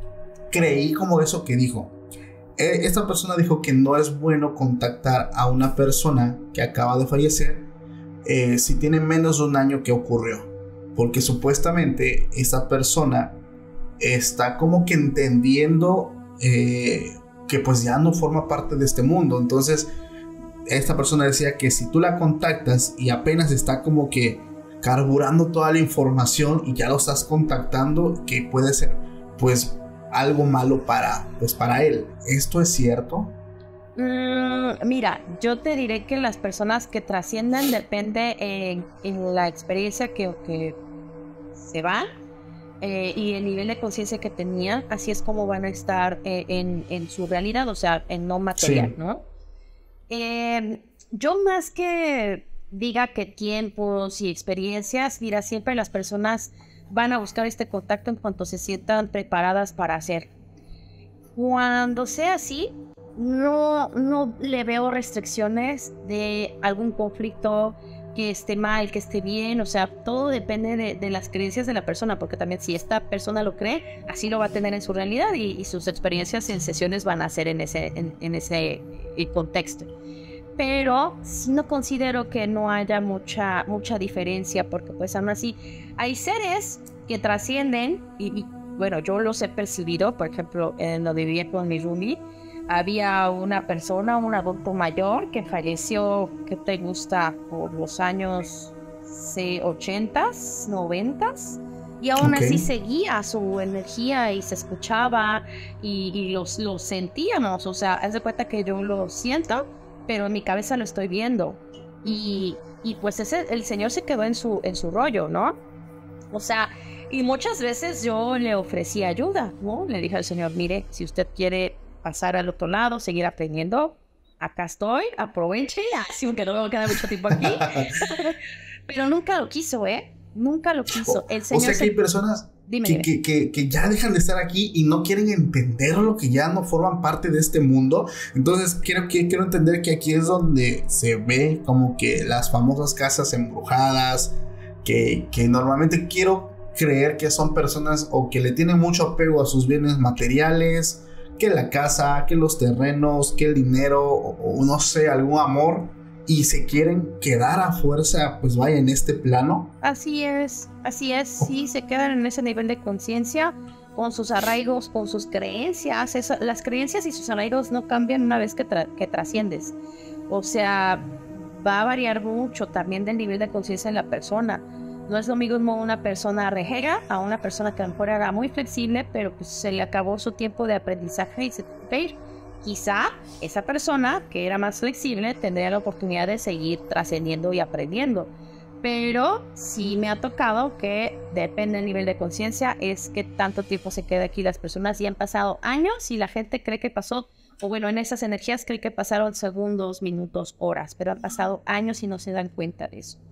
creí como eso que dijo. Esta persona dijo que no es bueno contactar a una persona que acaba de fallecer si tiene menos de un año que ocurrió, porque supuestamente esa persona está como que entendiendo que pues ya no forma parte de este mundo. Entonces esta persona decía que si tú la contactas y apenas está como que carburando toda la información y ya lo estás contactando, que puede ser pues algo malo para él. ¿Esto es cierto? Mira, yo te diré que las personas que trascienden depende en la experiencia que se van y el nivel de conciencia que tenían, así es como van a estar en su realidad, o sea, en no material, sí. ¿No? Yo más que diga que tiempos y experiencias, mira, siempre las personas van a buscar este contacto en cuanto se sientan preparadas para hacer. Cuando sea así, no le veo restricciones de algún conflicto, que esté mal, que esté bien, o sea, todo depende de las creencias de la persona, porque también si esta persona lo cree, así lo va a tener en su realidad y sus experiencias en sesiones van a ser en ese contexto. Pero sí no considero que no haya mucha diferencia, porque pues aún así hay seres que trascienden y bueno, yo los he percibido, por ejemplo, en donde vivía con mi roomie, había una persona, un adulto mayor que falleció, ¿qué te gusta? Por los años 80s, 90s, y aún así seguía su energía y se escuchaba y los sentíamos, o sea, haz de cuenta que yo lo siento, pero en mi cabeza lo estoy viendo, y pues el señor se quedó en su rollo, ¿no? O sea, y muchas veces yo le ofrecí ayuda, ¿no? Le dije al señor, mire, si usted quiere pasar al otro lado, seguir aprendiendo, acá estoy, aproveche, así que no me queda mucho tiempo aquí. Pero nunca lo quiso, nunca lo quiso. El señor, o sea que hay personas que ya dejan de estar aquí y no quieren entenderlo, que ya no forman parte de este mundo. Entonces quiero entender que aquí es donde se ve como que las famosas casas embrujadas, que normalmente quiero creer que son personas o que le tienen mucho apego a sus bienes materiales, que la casa, que los terrenos, que el dinero, o no sé, algún amor, y se quieren quedar a fuerza, pues vaya, en este plano. Así es, sí, se quedan en ese nivel de conciencia, con sus arraigos, con sus creencias. Las creencias y sus arraigos no cambian una vez que trasciendes. O sea, va a variar mucho también del nivel de conciencia de la persona. No es lo mismo una persona rejega a una persona que a lo mejor era muy flexible, pero pues se le acabó su tiempo de aprendizaje y se tuvo que ir. Quizá esa persona que era más flexible tendría la oportunidad de seguir trascendiendo y aprendiendo. Pero sí me ha tocado que depende del nivel de conciencia, es que tanto tiempo se queda aquí las personas y han pasado años y la gente cree que pasó, o bueno, en esas energías cree que pasaron segundos, minutos, horas, pero han pasado años y no se dan cuenta de eso.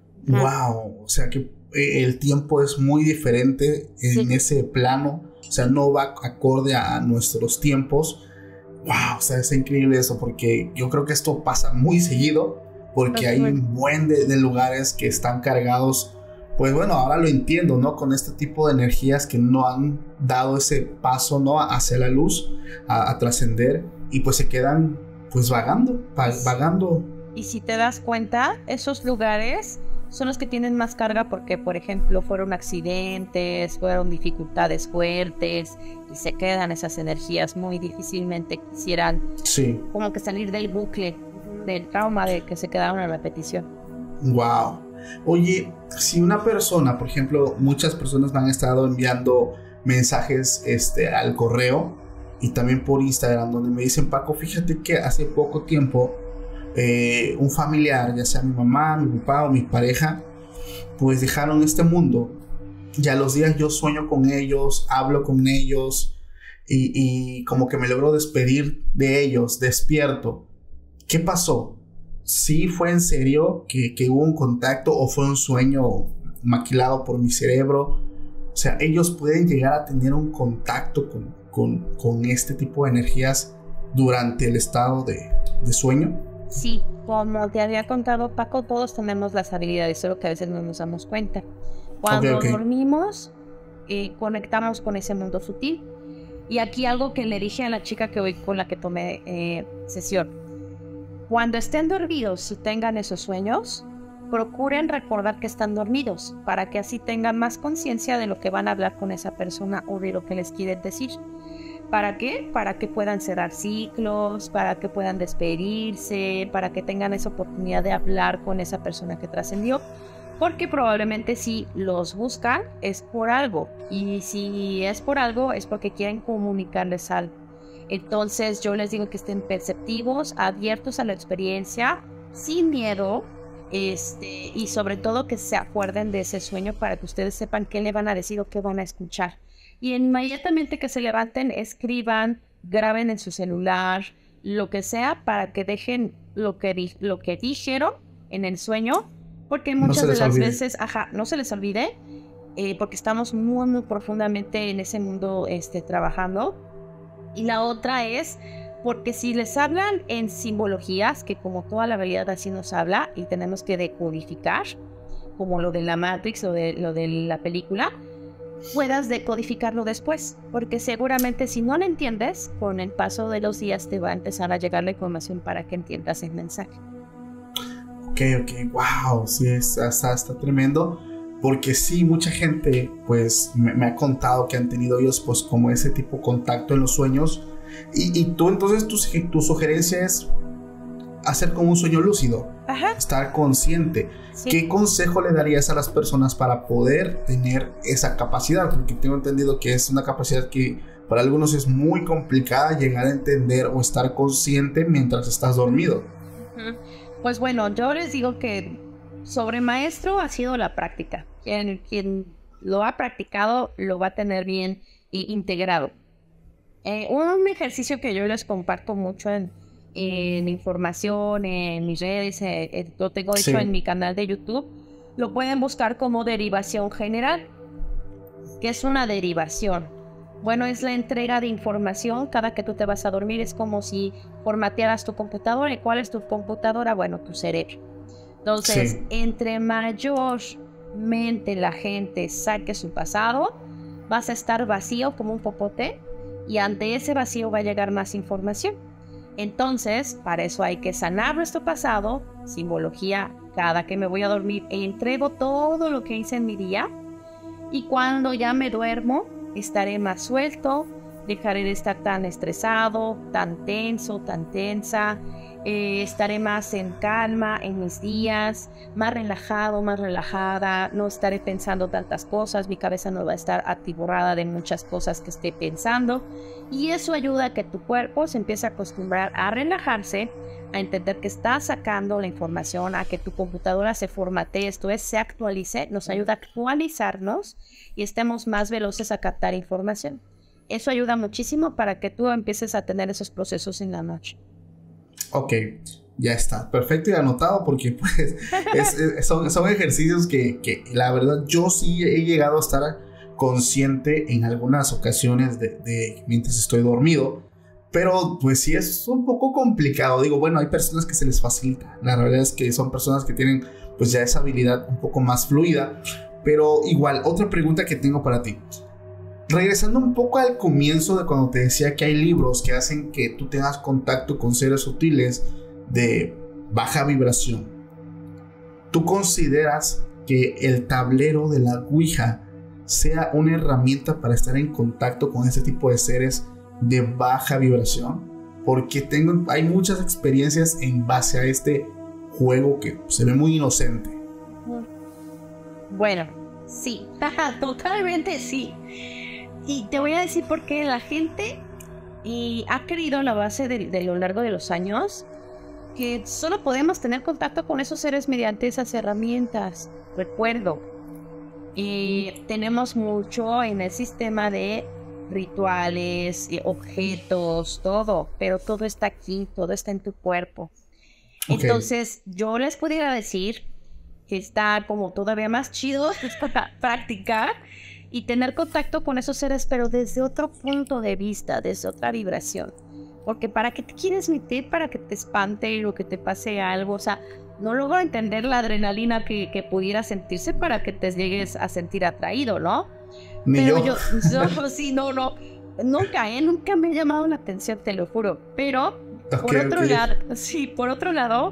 Wow, o sea que el tiempo es muy diferente en ese plano, o sea, no va acorde a nuestros tiempos. Wow, o sea, es increíble eso, porque yo creo que esto pasa muy seguido, porque hay un buen de lugares que están cargados. Pues bueno, ahora lo entiendo, ¿no? Con este tipo de energías que no han dado ese paso, ¿no? Hacia la luz, a trascender, y pues se quedan pues vagando. Y si te das cuenta, esos lugares son los que tienen más carga porque, por ejemplo, fueron accidentes, fueron dificultades fuertes y se quedan esas energías. Muy difícilmente quisieran como que salir del bucle, del trauma de que se quedaron en repetición. Wow. Oye, si una persona, por ejemplo, muchas personas me han estado enviando mensajes al correo y también por Instagram, donde me dicen, Paco, fíjate que hace poco tiempo un familiar, ya sea mi mamá, mi papá o mi pareja, pues dejaron este mundo, y a los días yo sueño con ellos, hablo con ellos y como que me logro despedir de ellos, despierto. ¿Qué pasó? ¿Sí fue en serio que hubo un contacto o fue un sueño maquilado por mi cerebro? O sea, ellos pueden llegar a tener un contacto con este tipo de energías durante el estado de sueño. Sí, como te había contado, Paco, todos tenemos las habilidades, solo que a veces no nos damos cuenta. Cuando dormimos, conectamos con ese mundo sutil. Y aquí algo que le dije a la chica que hoy con la que tomé sesión. Cuando estén dormidos y tengan esos sueños, procuren recordar que están dormidos, para que así tengan más conciencia de lo que van a hablar con esa persona o de lo que les quieren decir. ¿Para qué? Para que puedan cerrar ciclos, para que puedan despedirse, para que tengan esa oportunidad de hablar con esa persona que trascendió, porque probablemente si los buscan es por algo, y si es por algo es porque quieren comunicarles algo. Entonces yo les digo que estén perceptivos, abiertos a la experiencia, sin miedo, y sobre todo que se acuerden de ese sueño para que ustedes sepan qué le van a decir o qué van a escuchar. Y inmediatamente que se levanten, escriban, graben en su celular, lo que sea, para que dejen lo que dijeron en el sueño, porque muchas de las veces, no se les olvide, porque estamos muy, muy profundamente en ese mundo trabajando. Y la otra es porque si les hablan en simbologías, que como toda la realidad así nos habla y tenemos que decodificar, como lo de la Matrix o lo de la película, puedas decodificarlo después, porque seguramente si no lo entiendes, con el paso de los días te va a empezar a llegar la información para que entiendas el mensaje. Ok, wow, sí, está tremendo, porque sí, mucha gente pues me ha contado que han tenido ellos pues como ese tipo de contacto en los sueños, y tú entonces tu sugerencia es hacer como un sueño lúcido, estar consciente. Sí. ¿Qué consejo le darías a las personas para poder tener esa capacidad? Porque tengo entendido que es una capacidad que para algunos es muy complicada llegar a entender o estar consciente mientras estás dormido. Pues bueno, yo les digo que sobre maestro ha sido la práctica. Quien lo ha practicado lo va a tener bien integrado. Un ejercicio que yo les comparto mucho en información, en mis redes, lo tengo hecho en mi canal de YouTube, lo pueden buscar como derivación general. ¿Qué es una derivación? Bueno, es la entrega de información cada que tú te vas a dormir. Es como si formatearas tu computadora. ¿Y cuál es tu computadora? Bueno, tu cerebro. Entonces, entre mayormente la gente saque su pasado, vas a estar vacío como un popote, y ante ese vacío va a llegar más información. Entonces, para eso hay que sanar nuestro pasado, simbología, cada que me voy a dormir entrego todo lo que hice en mi día, y cuando ya me duermo, estaré más suelto, dejaré de estar tan estresado, tan tenso, tan tensa, estaré más en calma en mis días, más relajado, más relajada, no estaré pensando tantas cosas, mi cabeza no va a estar atiborrada de muchas cosas que esté pensando, y eso ayuda a que tu cuerpo se empiece a acostumbrar a relajarse, a entender que estás sacando la información, a que tu computadora se formatee, esto es, se actualice, nos ayuda a actualizarnos y estemos más veloces a captar información. Eso ayuda muchísimo para que tú empieces a tener esos procesos en la noche. Ok, ya está, perfecto y anotado, porque pues son ejercicios que la verdad yo sí he llegado a estar consciente en algunas ocasiones de mientras estoy dormido, pero pues sí es un poco complicado. Digo, bueno, hay personas que se les facilita, la realidad es que son personas que tienen pues ya esa habilidad un poco más fluida, pero igual, otra pregunta que tengo para ti. Regresando un poco al comienzo de cuando te decía que hay libros que hacen que tú tengas contacto con seres sutiles de baja vibración, ¿tú consideras que el tablero de la Ouija sea una herramienta para estar en contacto con ese tipo de seres de baja vibración? Porque hay muchas experiencias en base a este juego que se ve muy inocente. Bueno, sí, totalmente sí. Y te voy a decir por qué la gente ha creído a la base de lo largo de los años que solo podemos tener contacto con esos seres mediante esas herramientas. Recuerdo, tenemos mucho en el sistema de rituales, objetos, todo, pero todo está aquí, todo está en tu cuerpo. Okay. Entonces, yo les pudiera decir que está como todavía más chido para practicar y tener contacto con esos seres, pero desde otro punto de vista, desde otra vibración. Porque ¿para qué te quieres meter? Para que te espante o que te pase algo. O sea, no logro entender la adrenalina que pudiera sentirse para que te llegues a sentir atraído, ¿no? Pero yo sí, no. Nunca me ha llamado la atención, te lo juro. Pero, por otro lado,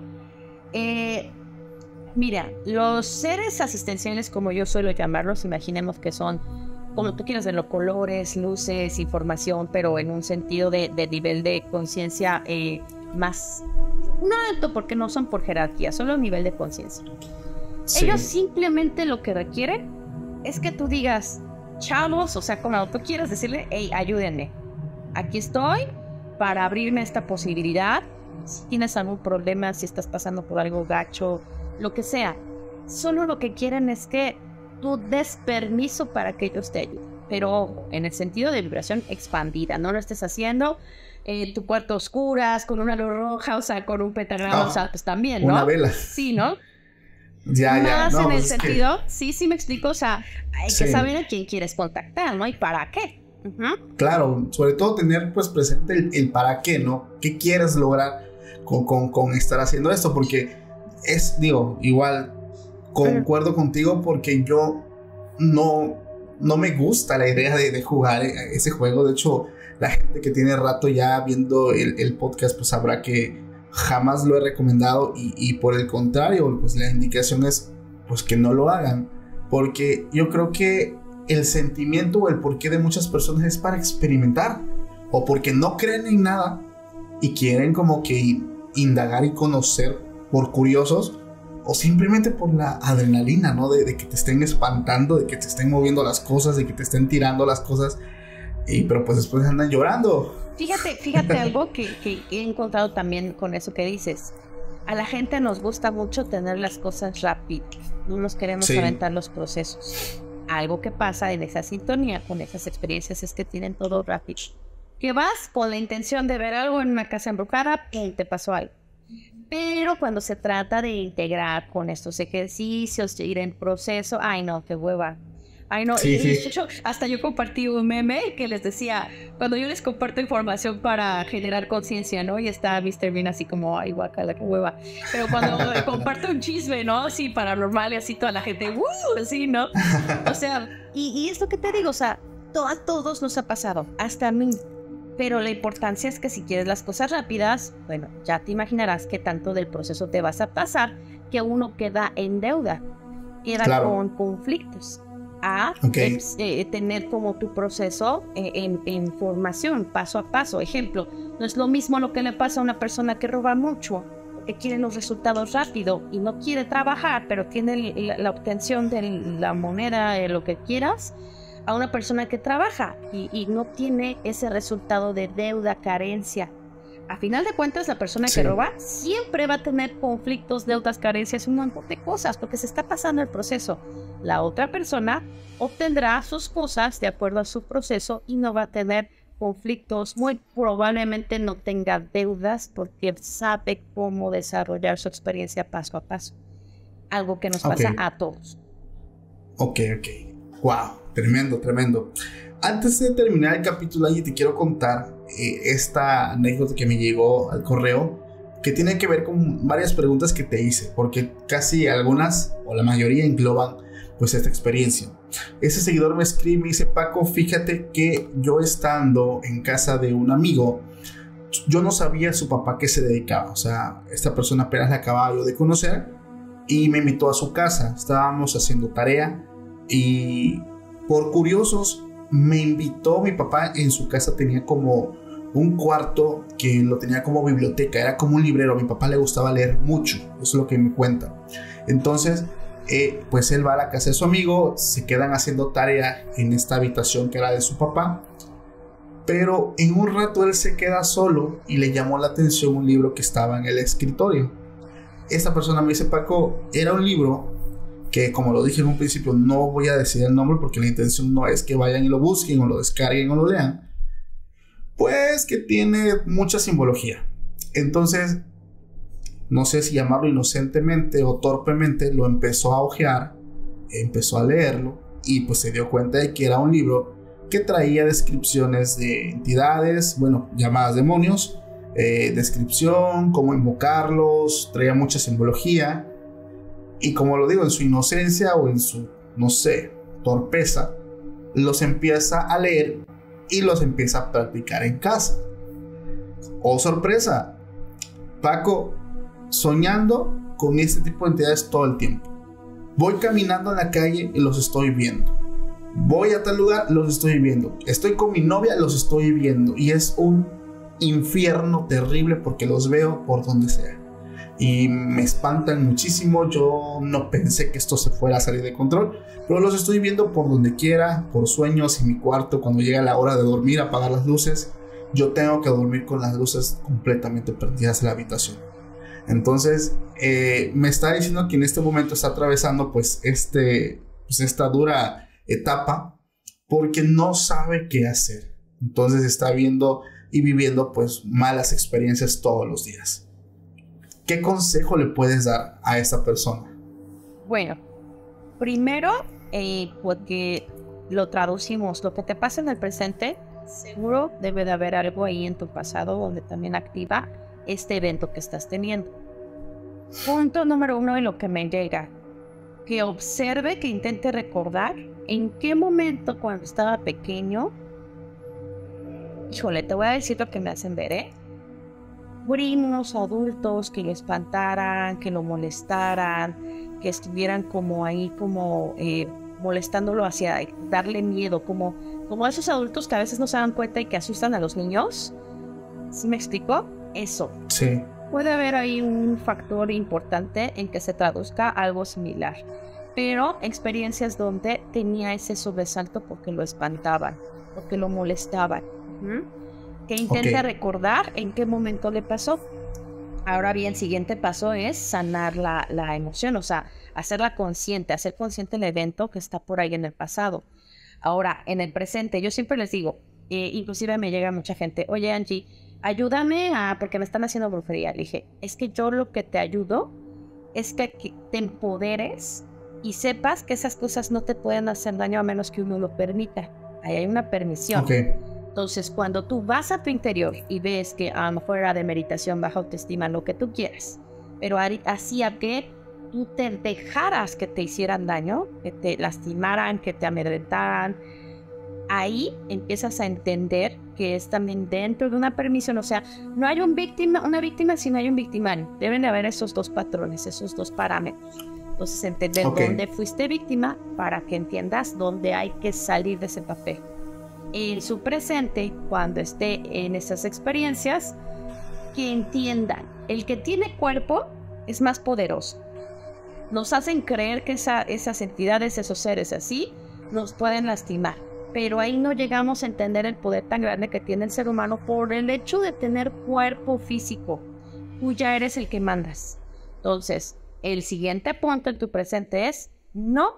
mira, los seres asistenciales, como yo suelo llamarlos, imaginemos que son, como tú quieras verlo, colores, luces, información, pero en un sentido de nivel de conciencia más, no alto, porque no son por jerarquía, solo a nivel de conciencia. Sí. Ellos simplemente lo que requieren es que tú digas, chavos, o sea, cuando tú quieras decirle, hey, ayúdenme, aquí estoy, para abrirme esta posibilidad. Si tienes algún problema, si estás pasando por algo gacho, lo que sea, solo lo que quieren es que tú des permiso para que ellos te ayuden, pero en el sentido de vibración expandida. No lo estés haciendo en tu cuarto oscuras, con una luz roja, o sea, con un pentagrama, o sea, pues también, ¿no? Una vela. Sí, ¿no? Ya. Más No, en el pues sentido, sí me explico, o sea, hay que saber a quién quieres contactar, ¿no? Y para qué. Claro, sobre todo tener pues presente el para qué, ¿no? ¿Qué quieres lograr con estar haciendo esto? Porque igual concuerdo contigo, porque yo no me gusta la idea de jugar ese juego. De hecho, la gente que tiene rato ya viendo el podcast pues sabrá que jamás lo he recomendado, y por el contrario, pues la indicación es pues que no lo hagan, porque yo creo que el sentimiento o el porqué de muchas personas es para experimentar, o porque no creen en nada y quieren como que indagar y conocer por curiosos, o simplemente por la adrenalina, ¿no? De que te estén espantando, de que te estén moviendo las cosas, de que te estén tirando las cosas, pero pues después andan llorando. Fíjate algo que he encontrado también con eso que dices. A la gente nos gusta mucho tener las cosas rápidas, no nos queremos aventar los procesos. Algo que pasa en esa sintonía con esas experiencias es que tienen todo rápido. Que vas con la intención de ver algo en una casa embrujada y te pasó algo. Pero cuando se trata de integrar con estos ejercicios, de ir en proceso, ay no, qué hueva. Ay no, y de hecho, hasta yo compartí un meme que les decía, cuando yo les comparto información para generar conciencia, ¿no? Y está Mr. Bean así como, ay guacala, qué hueva. Pero cuando comparto un chisme, ¿no? Así paranormal y así toda la gente, así, ¿no? O sea, y es lo que te digo, o sea, a todos nos ha pasado, hasta a mí. Pero la importancia es que si quieres las cosas rápidas, bueno, ya te imaginarás qué tanto del proceso te vas a pasar, que uno queda en deuda, queda con conflictos. Tener como tu proceso en formación, paso a paso. Ejemplo, no es lo mismo lo que le pasa a una persona que roba mucho, que quiere los resultados rápido y no quiere trabajar, pero tiene la obtención de la moneda, lo que quieras, a una persona que trabaja y no tiene ese resultado de deuda, carencia. A final de cuentas, la persona que roba siempre va a tener conflictos, deudas, carencias, un montón de cosas, porque se está pasando el proceso. La otra persona obtendrá sus cosas de acuerdo a su proceso y no va a tener conflictos, muy probablemente no tenga deudas porque sabe cómo desarrollar su experiencia paso a paso. Algo que nos pasa a todos. Ok. Wow, tremendo. Antes de terminar el capítulo, te quiero contar esta anécdota que me llegó al correo, que tiene que ver con varias preguntas que te hice, porque casi algunas o la mayoría engloban pues esta experiencia. Ese seguidor me escribe y me dice: Paco, fíjate que yo estando en casa de un amigo, yo no sabía su papá qué se dedicaba. O sea, esta persona apenas la acababa yo de conocer y me invitó a su casa. Estábamos haciendo tarea y por curiosos me invitó. Mi papá en su casa tenía como un cuarto que lo tenía como biblioteca, era como un librero. A mi papá le gustaba leer mucho, eso es lo que me cuenta. Entonces pues él va a la casa de su amigo, se quedan haciendo tarea en esta habitación que era de su papá, pero en un rato él se queda solo y le llamó la atención un libro que estaba en el escritorio. Esta persona me dice: Paco, era un libro que, como lo dije en un principio, no voy a decir el nombre porque la intención no es que vayan y lo busquen o lo descarguen o lo lean, pues que tiene mucha simbología. Entonces, no sé si llamarlo inocentemente o torpemente, lo empezó a hojear, empezó a leerlo y pues se dio cuenta de que era un libro que traía descripciones de entidades, bueno, llamadas demonios, descripción, cómo invocarlos, traía mucha simbología. Y como lo digo, en su inocencia o en su, no sé, torpeza, los empieza a leer y los empieza a practicar en casa. ¡Oh, sorpresa! Paco, soñando con este tipo de entidades todo el tiempo. Voy caminando en la calle y los estoy viendo. Voy a tal lugar, los estoy viendo. Estoy con mi novia, los estoy viendo. Y es un infierno terrible porque los veo por donde sea. Y me espantan muchísimo. Yo no pensé que esto se fuera a salir de control, pero los estoy viendo por donde quiera, por sueños, en mi cuarto, cuando llega la hora de dormir, apagar las luces yo tengo que dormir con las luces completamente prendidas en la habitación. Entonces me está diciendo que en este momento está atravesando pues esta dura etapa porque no sabe qué hacer. Entonces está viendo y viviendo pues malas experiencias todos los días. ¿Qué consejo le puedes dar a esta persona? Bueno, primero, porque lo traducimos, lo que te pasa en el presente, seguro debe de haber algo ahí en tu pasado donde también activa este evento que estás teniendo. Punto número 1 en lo que me llega, que observe, que intente recordar en qué momento cuando estaba pequeño, híjole, te voy a decir lo que me hacen ver, primos adultos que lo espantaran, que lo molestaran, que estuvieran como ahí, como molestándolo hacia darle miedo, como esos adultos que a veces no se dan cuenta y que asustan a los niños. ¿Sí me explico? Eso. Sí. Puede haber ahí un factor importante en que se traduzca algo similar, pero experiencias donde tenía ese sobresalto porque lo espantaban, porque lo molestaban. Que intente recordar en qué momento le pasó. Ahora bien, el siguiente paso es sanar la emoción, o sea, hacerla consciente, hacer consciente el evento que está por ahí en el pasado. Ahora, en el presente, yo siempre les digo, inclusive me llega mucha gente, oye Angie, ayúdame porque me están haciendo brujería. Le dije, es que yo lo que te ayudo es que te empoderes y sepas que esas cosas no te pueden hacer daño a menos que uno lo permita. Ahí hay una permisión. Entonces, cuando tú vas a tu interior y ves que a lo mejor era de meditación, baja autoestima, lo que tú quieras, pero hacía que tú te dejaras que te hicieran daño, que te lastimaran, que te amedrentaran, ahí empiezas a entender que es también dentro de una permisión. O sea, no hay una víctima, sino hay un victimario. Deben de haber esos dos patrones, esos dos parámetros. Entonces, entender dónde fuiste víctima para que entiendas dónde hay que salir de ese papel. En su presente, cuando esté en esas experiencias, que entiendan, el que tiene cuerpo es más poderoso. Nos hacen creer que esas entidades, esos seres así, nos pueden lastimar, pero ahí no llegamos a entender el poder tan grande que tiene el ser humano por el hecho de tener cuerpo físico. Tú ya eres el que mandas. Entonces, el siguiente punto en tu presente es, no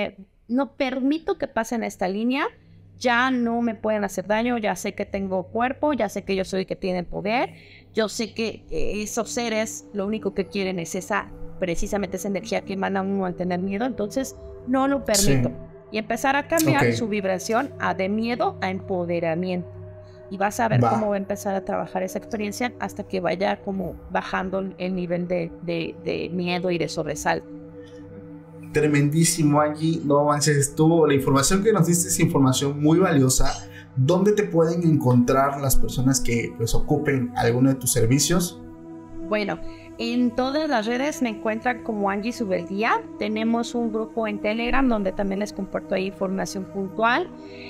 permito que pasen esta línea. Ya no me pueden hacer daño, ya sé que tengo cuerpo, ya sé que yo soy el que tiene poder, yo sé que esos seres lo único que quieren es precisamente esa energía que emana uno al tener miedo, entonces no lo permito. Y empezar a cambiar su vibración de miedo a empoderamiento. Y vas a ver cómo va a empezar a trabajar esa experiencia hasta que vaya como bajando el nivel de miedo y de sobresalto. Tremendísimo, Angie. No manches, la información que nos diste es información muy valiosa. ¿Dónde te pueden encontrar las personas que pues ocupen alguno de tus servicios? Bueno, en todas las redes me encuentran como Angie Subeldía. Tenemos un grupo en Telegram donde también les comparto ahí información puntual.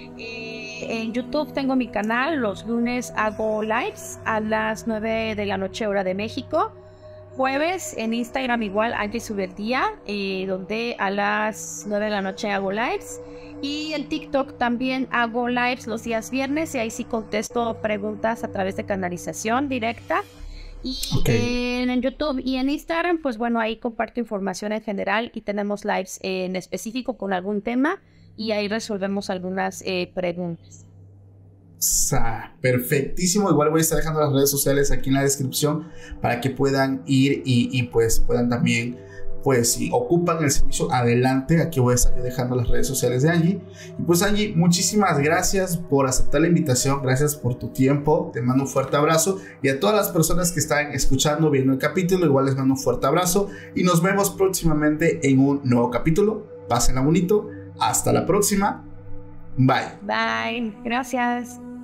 En YouTube tengo mi canal. Los lunes hago lives a las 9 de la noche hora de México. Jueves en Instagram igual Angie Subeldía, donde a las 9 de la noche hago lives. Y en TikTok también hago lives los días viernes y ahí sí contesto preguntas a través de canalización directa. Y en YouTube y en Instagram, pues bueno, ahí comparto información en general y tenemos lives en específico con algún tema y ahí resolvemos algunas preguntas. Perfectísimo. Igual voy a estar dejando las redes sociales aquí en la descripción para que puedan ir y pues puedan también, pues si ocupan el servicio, adelante. Aquí voy a estar dejando las redes sociales de Angie. Y pues Angie, muchísimas gracias por aceptar la invitación, gracias por tu tiempo, te mando un fuerte abrazo y a todas las personas que están escuchando, viendo el capítulo, igual les mando un fuerte abrazo y nos vemos próximamente en un nuevo capítulo. Pásenla bonito, hasta la próxima, bye. Bye, gracias.